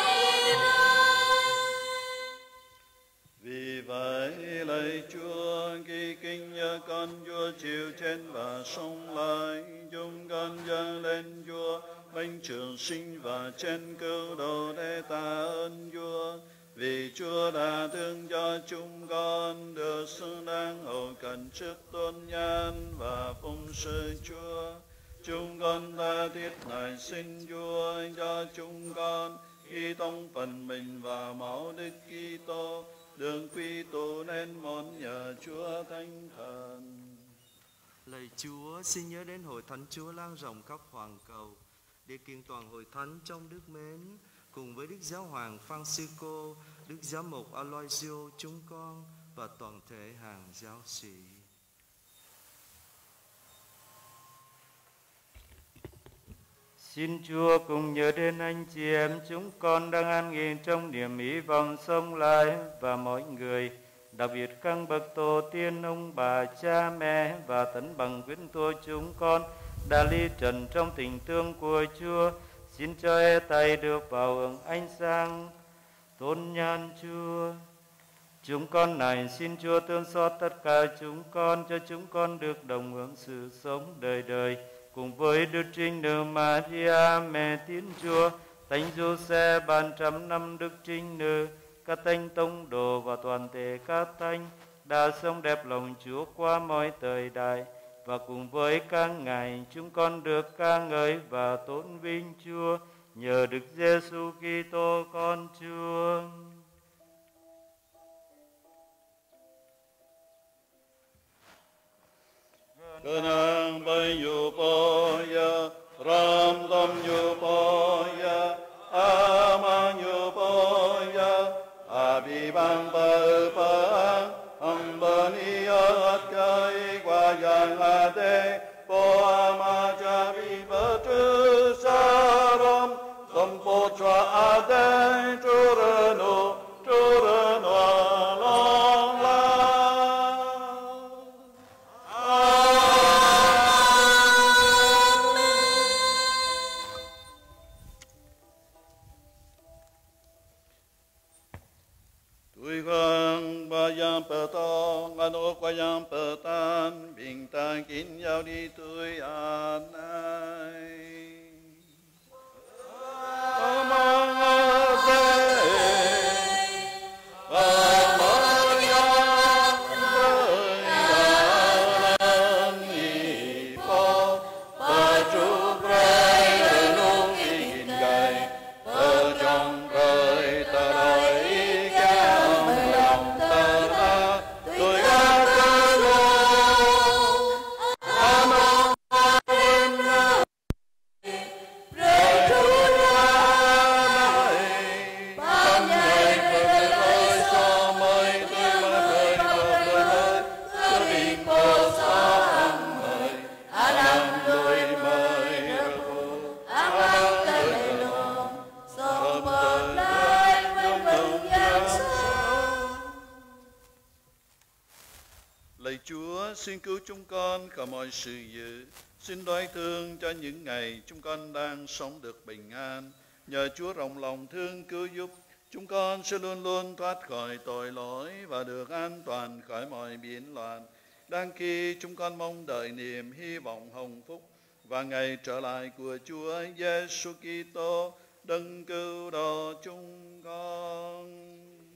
sống lại. Chúng con dâng lên Chúa bánh trường sinh và chén cứu độ để tạ ơn Chúa, vì Chúa đã thương cho chúng con được xứng đáng hầu cận trước tôn nhân và phụng sự Chúa. Chúng con ta thiết lại xin Chúa cho chúng con khi tông phần mình và máu Đức Kitô được quy tụ nên món nhờ Chúa Thánh Thần. Lạy Chúa, xin nhớ đến hội thánh Chúa lan rộng khắp hoàn cầu để kiện toàn hội thánh trong đức mến, cùng với Đức Giáo hoàng Francisco, Đức Giám mục Aloysio chúng con và toàn thể hàng giáo sĩ. Xin Chúa cùng nhớ đến anh chị em chúng con đang an nghỉ trong niềm hy vọng sống lại, và mọi người, đặc biệt các bậc tổ tiên, ông bà, cha mẹ và tấn bằng quyến thuộc chúng con đã ly trần trong tình thương của Chúa. Xin cho e tay được vào hưởng ánh sáng tôn nhan Chúa. Chúng con này xin Chúa thương xót tất cả chúng con, cho chúng con được đồng hưởng sự sống đời đời cùng với Đức Trinh Nữ Maria mẹ Thiên Chúa, Thánh Giuse ban trăm năm Đức Trinh Nữ, các thánh tông đồ và toàn thể các thánh đã sống đẹp lòng Chúa qua mọi thời đại, và cùng với các ngài chúng con được ca ngợi và tôn vinh Chúa nhờ Đức Giêsu Kitô con Chúa. Kenang bayu poya, ram tam yu poya, aman yu poya, abibang palpang, ambaniya kai guayang ade, poama jabi batu saram, sampotra ade turano, turano long la. Yang petong anu qua yang petan bình tang kín giao đi tươi an ai. Amang ade, amang yang berjalan ipo, baju gray renung ingin gay, berjong gray tarai yang belong terang, tôi đã cơ lộ, amang ade rồi chúa lại, ban ngày khởi lời so mới tôi mà khởi một lời lời, tôi bình bồ so âm mời, Adam đôi mời rô, amang lời lộ, so một lời với mừng giáng sống. Lạy Chúa, xin cứu chúng con khỏi mọi sự dữ, xin đoái thương cho những ngày chúng con đang sống được bình an. Nhờ Chúa rộng lòng thương cứu giúp, chúng con sẽ luôn luôn thoát khỏi tội lỗi và được an toàn khỏi mọi biến loạn. Đang khi chúng con mong đợi niềm hy vọng hồng phúc và ngày trở lại của Chúa Giêsu Kitô, đấng cứu độ chúng con.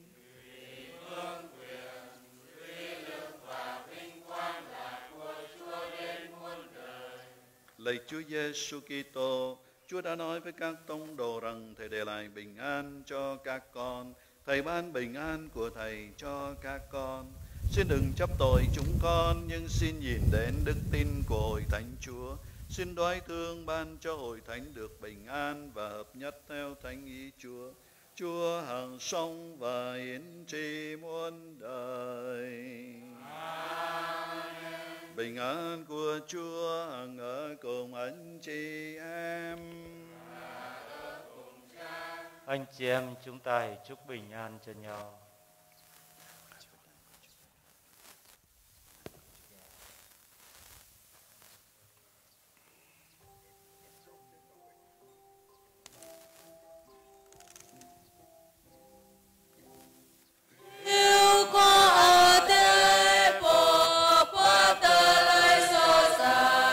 Lạy Chúa Giêsu Kitô, Chúa đã nói với các tông đồ rằng Thầy để lại bình an cho các con. Thầy ban bình an của Thầy cho các con. Xin đừng chấp tội chúng con, nhưng xin nhìn đến đức tin của Hội Thánh Chúa. Xin đoái thương ban cho Hội Thánh được bình an và hợp nhất theo thánh ý Chúa. Chúa hằng sống và hiển trị muôn đời. Bình an của Chúa hằng ở cùng anh chị em. Anh chị em chúng ta hãy chúc bình an cho nhau. Yêu có ở thế bộ bát tơ lai so sa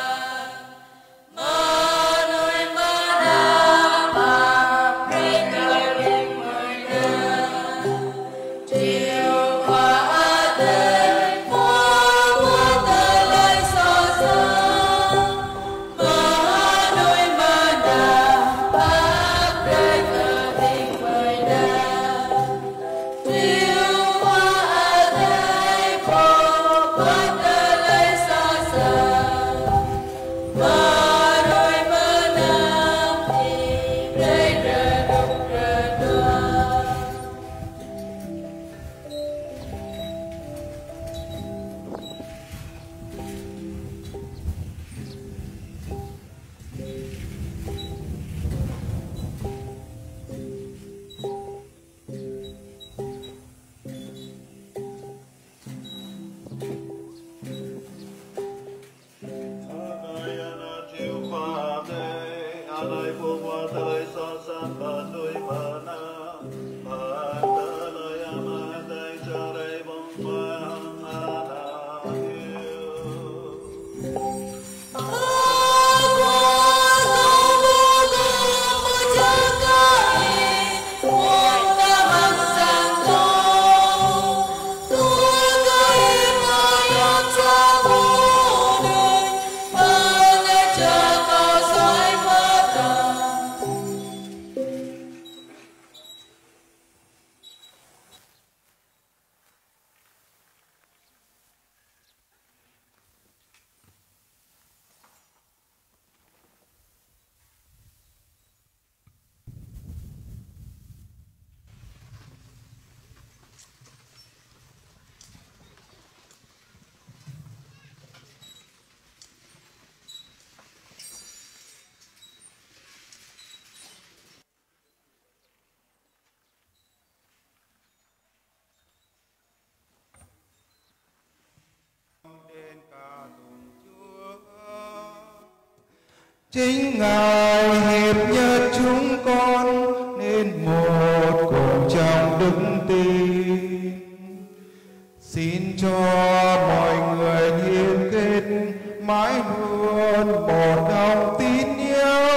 Chính Ngài hiệp nhất chúng con nên một cùng trong đức tin. Xin cho mọi người liên kết mãi luôn một lòng tín yêu.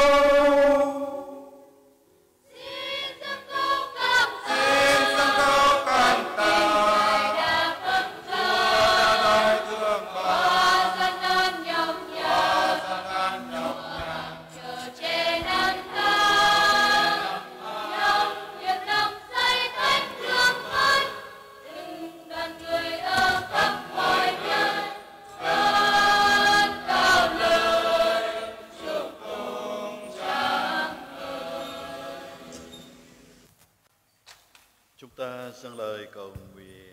Dâng lời cầu nguyện.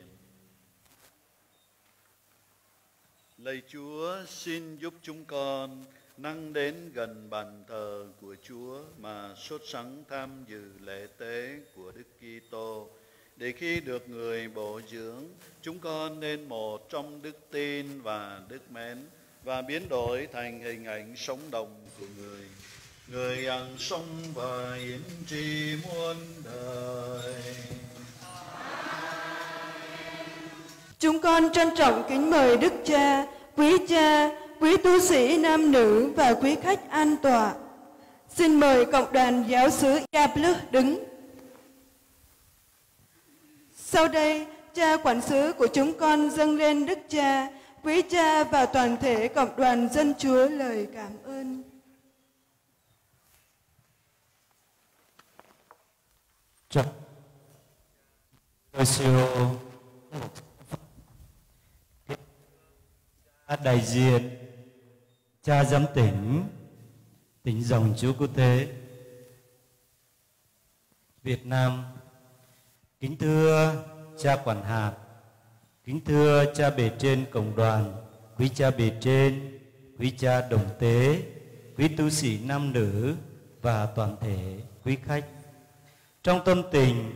Lạy Chúa, xin giúp chúng con năng đến gần bàn thờ của Chúa mà sốt sắng tham dự lễ tế của Đức Kitô, để khi được người bổ dưỡng, chúng con nên một trong đức tin và đức mến, và biến đổi thành hình ảnh sống động của người, người ăn sống và yến tri muôn đời. Chúng con trân trọng kính mời Đức Cha, quý cha, quý tu sĩ nam nữ và quý khách an tọa. Xin mời cộng đoàn giáo xứ Yablus đứng. Sau đây, cha quản xứ của chúng con dâng lên Đức Cha, quý cha và toàn thể cộng đoàn dân Chúa lời cảm ơn. Chào. Tôi siêu đại diện cha giám tỉnh tỉnh dòng Chúa Cứu Thế Việt Nam, kính thưa cha quản hạt, kính thưa cha bề trên cộng đoàn, quý cha bề trên, quý cha đồng tế, quý tu sĩ nam nữ và toàn thể quý khách. Trong tâm tình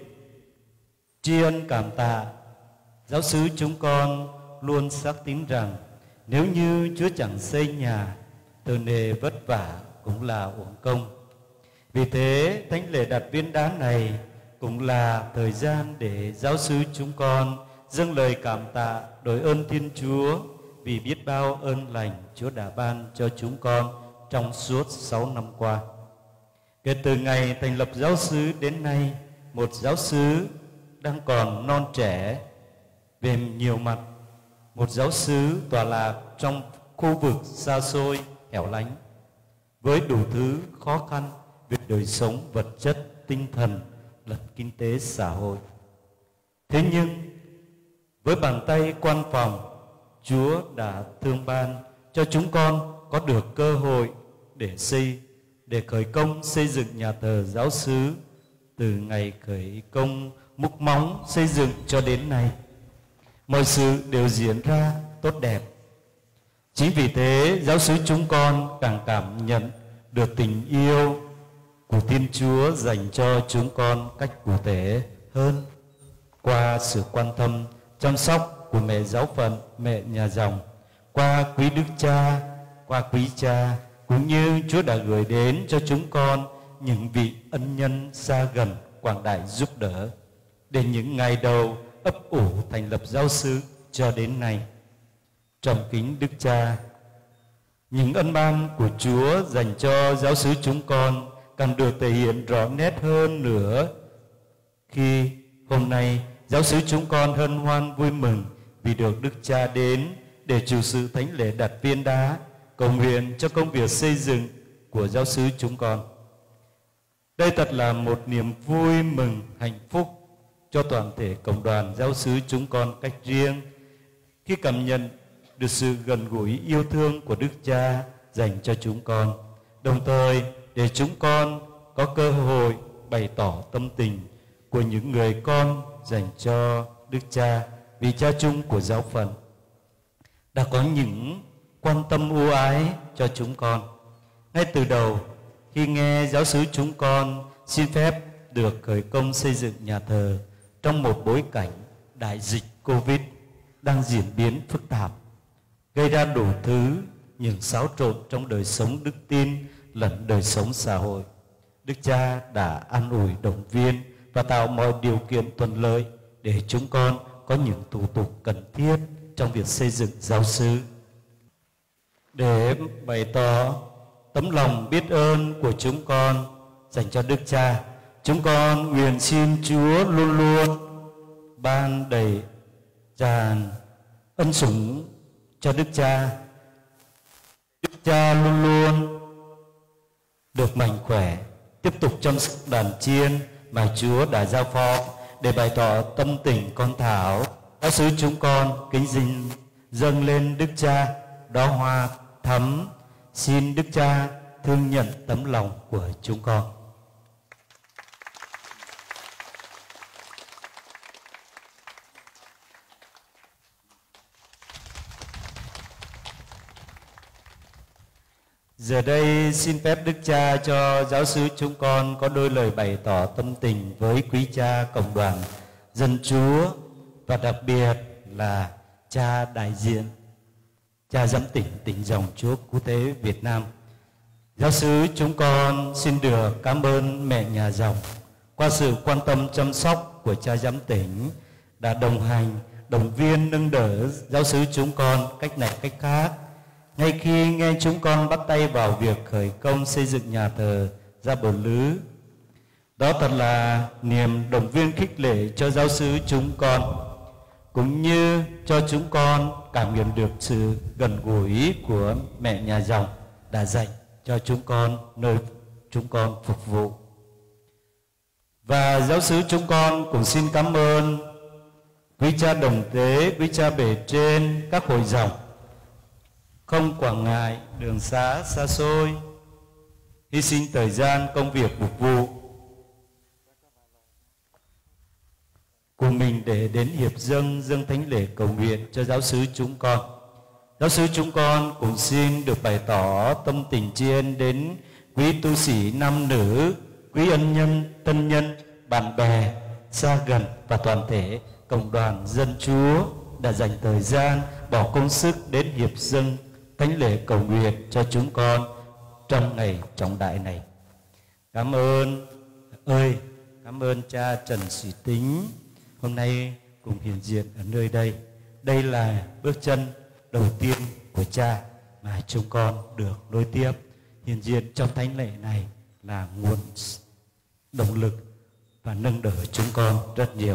tri ân cảm tạ, giáo xứ chúng con luôn xác tín rằng nếu như Chúa chẳng xây nhà, từ nề vất vả cũng là uổng công. Vì thế, thánh lễ đặt viên đá này cũng là thời gian để giáo xứ chúng con dâng lời cảm tạ đội ơn Thiên Chúa vì biết bao ơn lành Chúa đã ban cho chúng con trong suốt sáu năm qua. Kể từ ngày thành lập giáo xứ đến nay, một giáo xứ đang còn non trẻ về nhiều mặt, một giáo xứ tọa lạc trong khu vực xa xôi, hẻo lánh, với đủ thứ khó khăn về đời sống vật chất, tinh thần, lẫn kinh tế xã hội. Thế nhưng, với bàn tay quan phòng, Chúa đã thương ban cho chúng con có được cơ hội để xây, để khởi công xây dựng nhà thờ giáo xứ từ ngày khởi công múc móng xây dựng cho đến nay. Mọi sự đều diễn ra tốt đẹp. Chính vì thế, giáo xứ chúng con càng cảm nhận được tình yêu của Thiên Chúa dành cho chúng con cách cụ thể hơn qua sự quan tâm, chăm sóc của mẹ giáo phận, mẹ nhà dòng, qua quý Đức Cha, qua quý cha, cũng như Chúa đã gửi đến cho chúng con những vị ân nhân xa gần quảng đại giúp đỡ để những ngày đầu ấp ủ thành lập giáo xứ cho đến nay. Trọng kính Đức Cha, những ân ban của Chúa dành cho giáo xứ chúng con càng được thể hiện rõ nét hơn nữa khi hôm nay giáo xứ chúng con hân hoan vui mừng vì được Đức Cha đến để chủ sự thánh lễ đặt viên đá, cầu nguyện cho công việc xây dựng của giáo xứ chúng con. Đây thật là một niềm vui mừng, hạnh phúc cho toàn thể cộng đoàn giáo xứ chúng con cách riêng khi cảm nhận được sự gần gũi yêu thương của Đức Cha dành cho chúng con, đồng thời để chúng con có cơ hội bày tỏ tâm tình của những người con dành cho Đức Cha, vị cha chung của giáo phận, đã có những quan tâm ưu ái cho chúng con. Ngay từ đầu, khi nghe giáo xứ chúng con xin phép được khởi công xây dựng nhà thờ trong một bối cảnh đại dịch Covid đang diễn biến phức tạp, gây ra đủ thứ những xáo trộn trong đời sống đức tin lẫn đời sống xã hội. Đức Cha đã an ủi, động viên và tạo mọi điều kiện thuận lợi để chúng con có những thủ tục cần thiết trong việc xây dựng giáo xứ. Để bày tỏ tấm lòng biết ơn của chúng con dành cho Đức Cha, chúng con nguyện xin Chúa luôn luôn ban đầy tràn ân sủng cho Đức Cha. Đức Cha luôn luôn được mạnh khỏe, tiếp tục trong sức đàn chiên mà Chúa đã giao phó. Để bày tỏ tâm tình con thảo, giáo xứ chúng con kính dâng dâng lên Đức Cha đóa hoa thắm. Xin Đức Cha thương nhận tấm lòng của chúng con. Giờ đây xin phép Đức Cha cho giáo xứ chúng con có đôi lời bày tỏ tâm tình với quý cha cộng đoàn dân Chúa, và đặc biệt là cha đại diện, cha giám tỉnh tỉnh dòng Chúa Cứu Thế Việt Nam. Giáo xứ chúng con xin được cảm ơn mẹ nhà dòng qua sự quan tâm chăm sóc của cha giám tỉnh đã đồng hành, động viên, nâng đỡ giáo xứ chúng con cách này cách khác. Ngay khi nghe chúng con bắt tay vào việc khởi công xây dựng nhà thờ Gia Bờ Lứ, đó thật là niềm động viên khích lệ cho giáo xứ chúng con, cũng như cho chúng con cảm nhận được sự gần gũi của mẹ nhà dòng đã dành cho chúng con nơi chúng con phục vụ. Và giáo xứ chúng con cũng xin cảm ơn quý cha đồng tế, quý cha bề trên, các hội dòng không quản ngại đường xá xa xôi, hy sinh thời gian công việc phục vụ của mình để đến hiệp dâng dâng thánh lễ cầu nguyện cho giáo xứ chúng con. Giáo xứ chúng con cũng xin được bày tỏ tâm tình tri ân đến quý tu sĩ nam nữ, quý ân nhân, tân nhân, bạn bè xa gần và toàn thể cộng đoàn dân Chúa đã dành thời gian bỏ công sức đến hiệp dâng thánh lễ cầu nguyện cho chúng con trong ngày trọng đại này. Cảm ơn ơi, cảm ơn cha Trần Sĩ Tính hôm nay cùng hiện diện ở nơi đây. Đây là bước chân đầu tiên của cha mà chúng con được nối tiếp. Hiện diện trong thánh lễ này là nguồn động lực và nâng đỡ chúng con rất nhiều.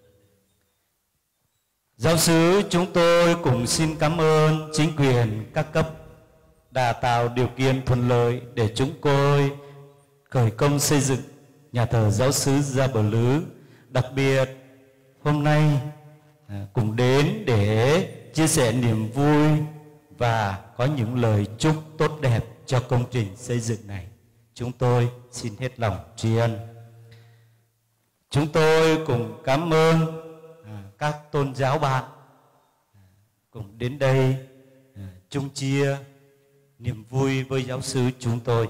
Giáo xứ chúng tôi cũng xin cảm ơn chính quyền các cấp đã tạo điều kiện thuận lợi để chúng tôi khởi công xây dựng nhà thờ giáo xứ Gia Bờ Lứ. Đặc biệt hôm nay cũng đến để chia sẻ niềm vui và có những lời chúc tốt đẹp cho công trình xây dựng này. Chúng tôi xin hết lòng tri ân. Chúng tôi cũng cảm ơn các tôn giáo bạn cùng đến đây chung chia niềm vui với giáo xứ chúng tôi.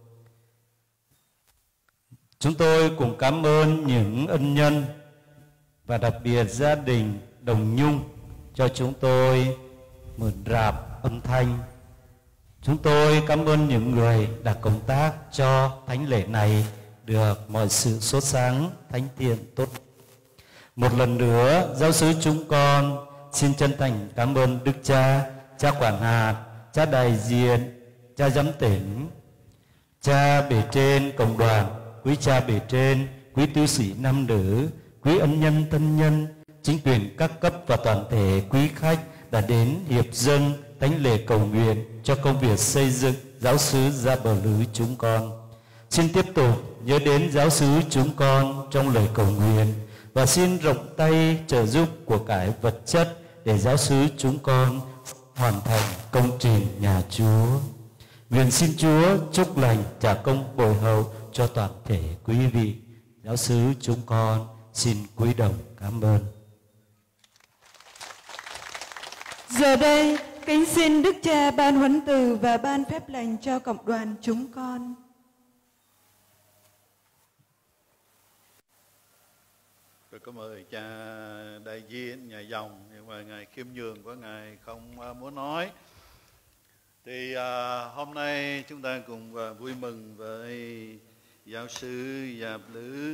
Chúng tôi cũng cảm ơn những ân nhân và đặc biệt gia đình Đồng Nhung cho chúng tôi mượn rạp âm thanh. Chúng tôi cảm ơn những người đã công tác cho thánh lễ này được mọi sự sốt sáng, thánh thiện, tốt. Một lần nữa, giáo xứ chúng con xin chân thành cảm ơn Đức Cha, cha quản hạt, cha đại diện, cha giám tỉnh, cha bề trên cộng đoàn, quý cha bề trên, quý tu sĩ nam nữ, quý ân nhân thân nhân, chính quyền các cấp và toàn thể quý khách đã đến hiệp dâng thánh lễ cầu nguyện cho công việc xây dựng giáo xứ Gia Bờ Lứ chúng con. Xin tiếp tục nhớ đến giáo xứ chúng con trong lời cầu nguyện và xin rộng tay trợ giúp của cải vật chất để giáo xứ chúng con hoàn thành công trình nhà Chúa. Nguyện xin Chúa chúc lành trả công bồi hậu cho toàn thể quý vị. Giáo xứ chúng con xin cúi đầu cảm ơn. Giờ đây, kính xin Đức Cha ban huấn từ và ban phép lành cho cộng đoàn chúng con. Tôi có mời cha đại diện nhà dòng, nhưng mà ngài khiêm nhường của ngài không muốn nói. Thì à, hôm nay chúng ta cùng à, vui mừng với giáo sư Giáp Lữ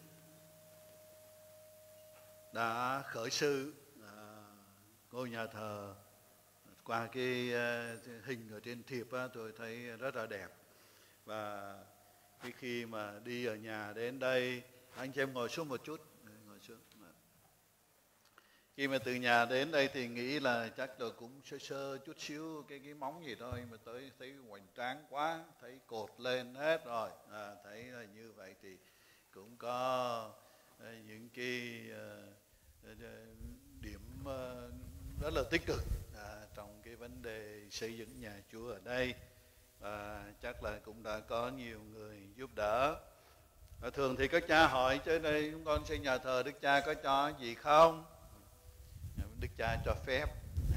đã khởi sự à, ngôi nhà thờ. Qua cái à, hình ở trên thiệp á, tôi thấy rất là đẹp. Và cái khi mà đi ở nhà đến đây, anh chị em ngồi xuống một chút, ngồi xuống. Khi mà từ nhà đến đây thì nghĩ là chắc là cũng sơ sơ chút xíu cái cái móng gì thôi, mà tới thấy hoành tráng quá, thấy cột lên hết rồi, à, thấy là như vậy thì cũng có à, những cái à, điểm à, rất là tích cực à, trong cái vấn đề xây dựng nhà Chúa ở đây. Và chắc là cũng đã có nhiều người giúp đỡ. Và thường thì các cha hỏi trên đây chúng con xây nhà thờ, Đức Cha có cho gì không? Đức Cha cho phép.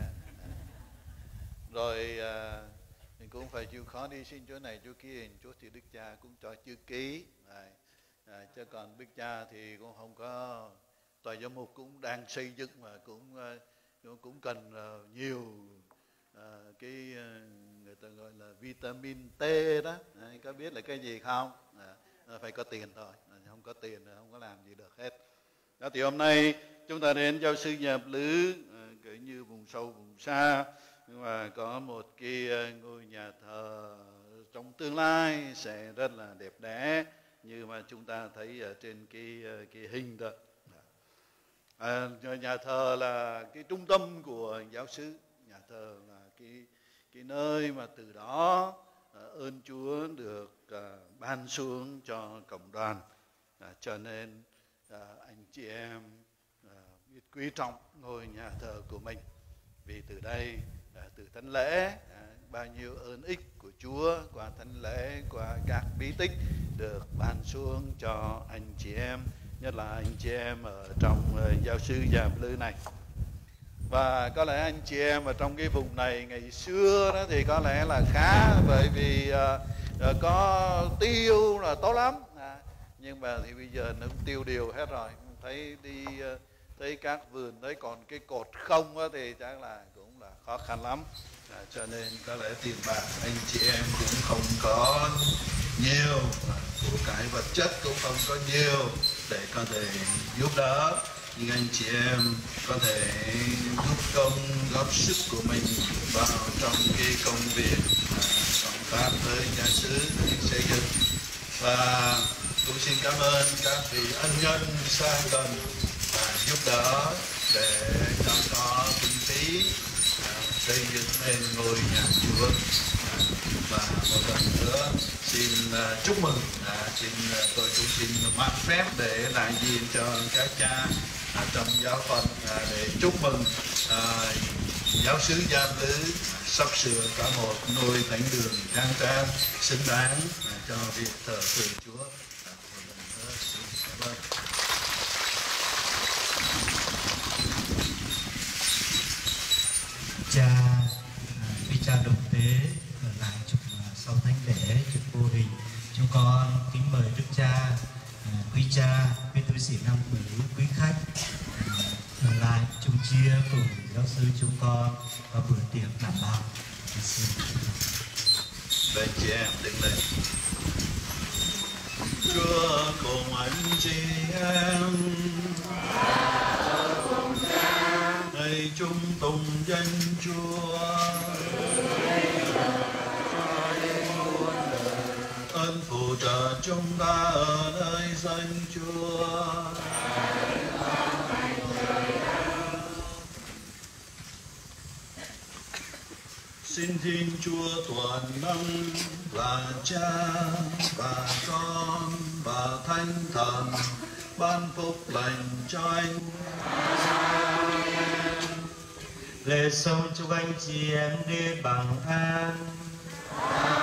Rồi à, mình cũng phải chịu khó đi xin chỗ này chỗ kia, chỗ thì Đức Cha cũng cho chữ ký. À, à, chứ còn Đức Cha thì cũng không có, tòa giám mục cũng đang xây dựng mà cũng cũng, cũng cần uh, nhiều uh, cái uh, người ta gọi là vitamin T đó. À, có biết là cái gì không? À, phải có tiền thôi, à, không có tiền thì không có làm gì được hết. Đó, thì hôm nay chúng ta đến giáo sư Giáp Lữ, kiểu như vùng sâu vùng xa, nhưng mà có một cái ngôi nhà thờ trong tương lai sẽ rất là đẹp đẽ như mà chúng ta thấy ở trên cái cái hình đó. À, nhà thờ là cái trung tâm của giáo xứ, nhà thờ là cái cái nơi mà từ đó à, ơn Chúa được à, ban xuống cho cộng đoàn, à, cho nên à, anh chị em à, biết quý trọng ngôi nhà thờ của mình, vì từ đây à, từ thánh lễ à, bao nhiêu ơn ích của Chúa qua thánh lễ, qua các bí tích được ban xuống cho anh chị em, nhất là anh chị em ở trong uh, giáo sư Giáp Lữ này. Và có lẽ anh chị em ở trong cái vùng này ngày xưa đó thì có lẽ là khá, bởi vì uh, uh, có tiêu là tốt lắm, à, nhưng mà thì bây giờ nó cũng tiêu điều hết rồi. Thấy đi uh, thấy các vườn thấy còn cái cột không đó, thì chắc là cũng là khó khăn lắm, à, cho nên có lẽ tiền bạc anh chị em cũng không có nhiều, của cải vật chất cũng không có nhiều để có thể giúp đỡ, nhưng anh chị em có thể giúp công góp sức của mình vào trong cái công việc à, cộng tác với nhà xứ xây dựng. Và cũng xin cảm ơn các vị ân nhân xa gần à, giúp đỡ để cho có kinh phí à, xây dựng nên ngôi nhà Chúa. À, và một lần nữa xin uh, chúc mừng, à, xin uh, tôi cũng xin mát phép để đại diện cho các cha à, trong giáo phận à, để chúc mừng à, giáo xứ Giáp Lữ à, sắp sửa cả một ngôi thánh đường khang trang xứng đáng à, cho việc thờ phượng Chúa. À, một lần nữa xin cảm ơn. Cha, quý cha đồng tế ở lại chụp sau thánh lễ, chụp vô hình, chúng con kính mời Đức Cha, quý cha, quý tu sĩ nam quý, quý khách ở lại chung chia cùng giáo sư chúng con vào buổi tiệc đảm bảo. Bên chị em đứng lên. Chúa cùng anh chị em, hãy chung tùng danh Chúa. Ơn phù trợ chúng ta ở nơi danh Chúa. Xin Thiên Chúa toàn năng là Cha và Con và Thánh Thần ban phúc lành cho anh. Lễ sống chúc anh chị em đi bằng an.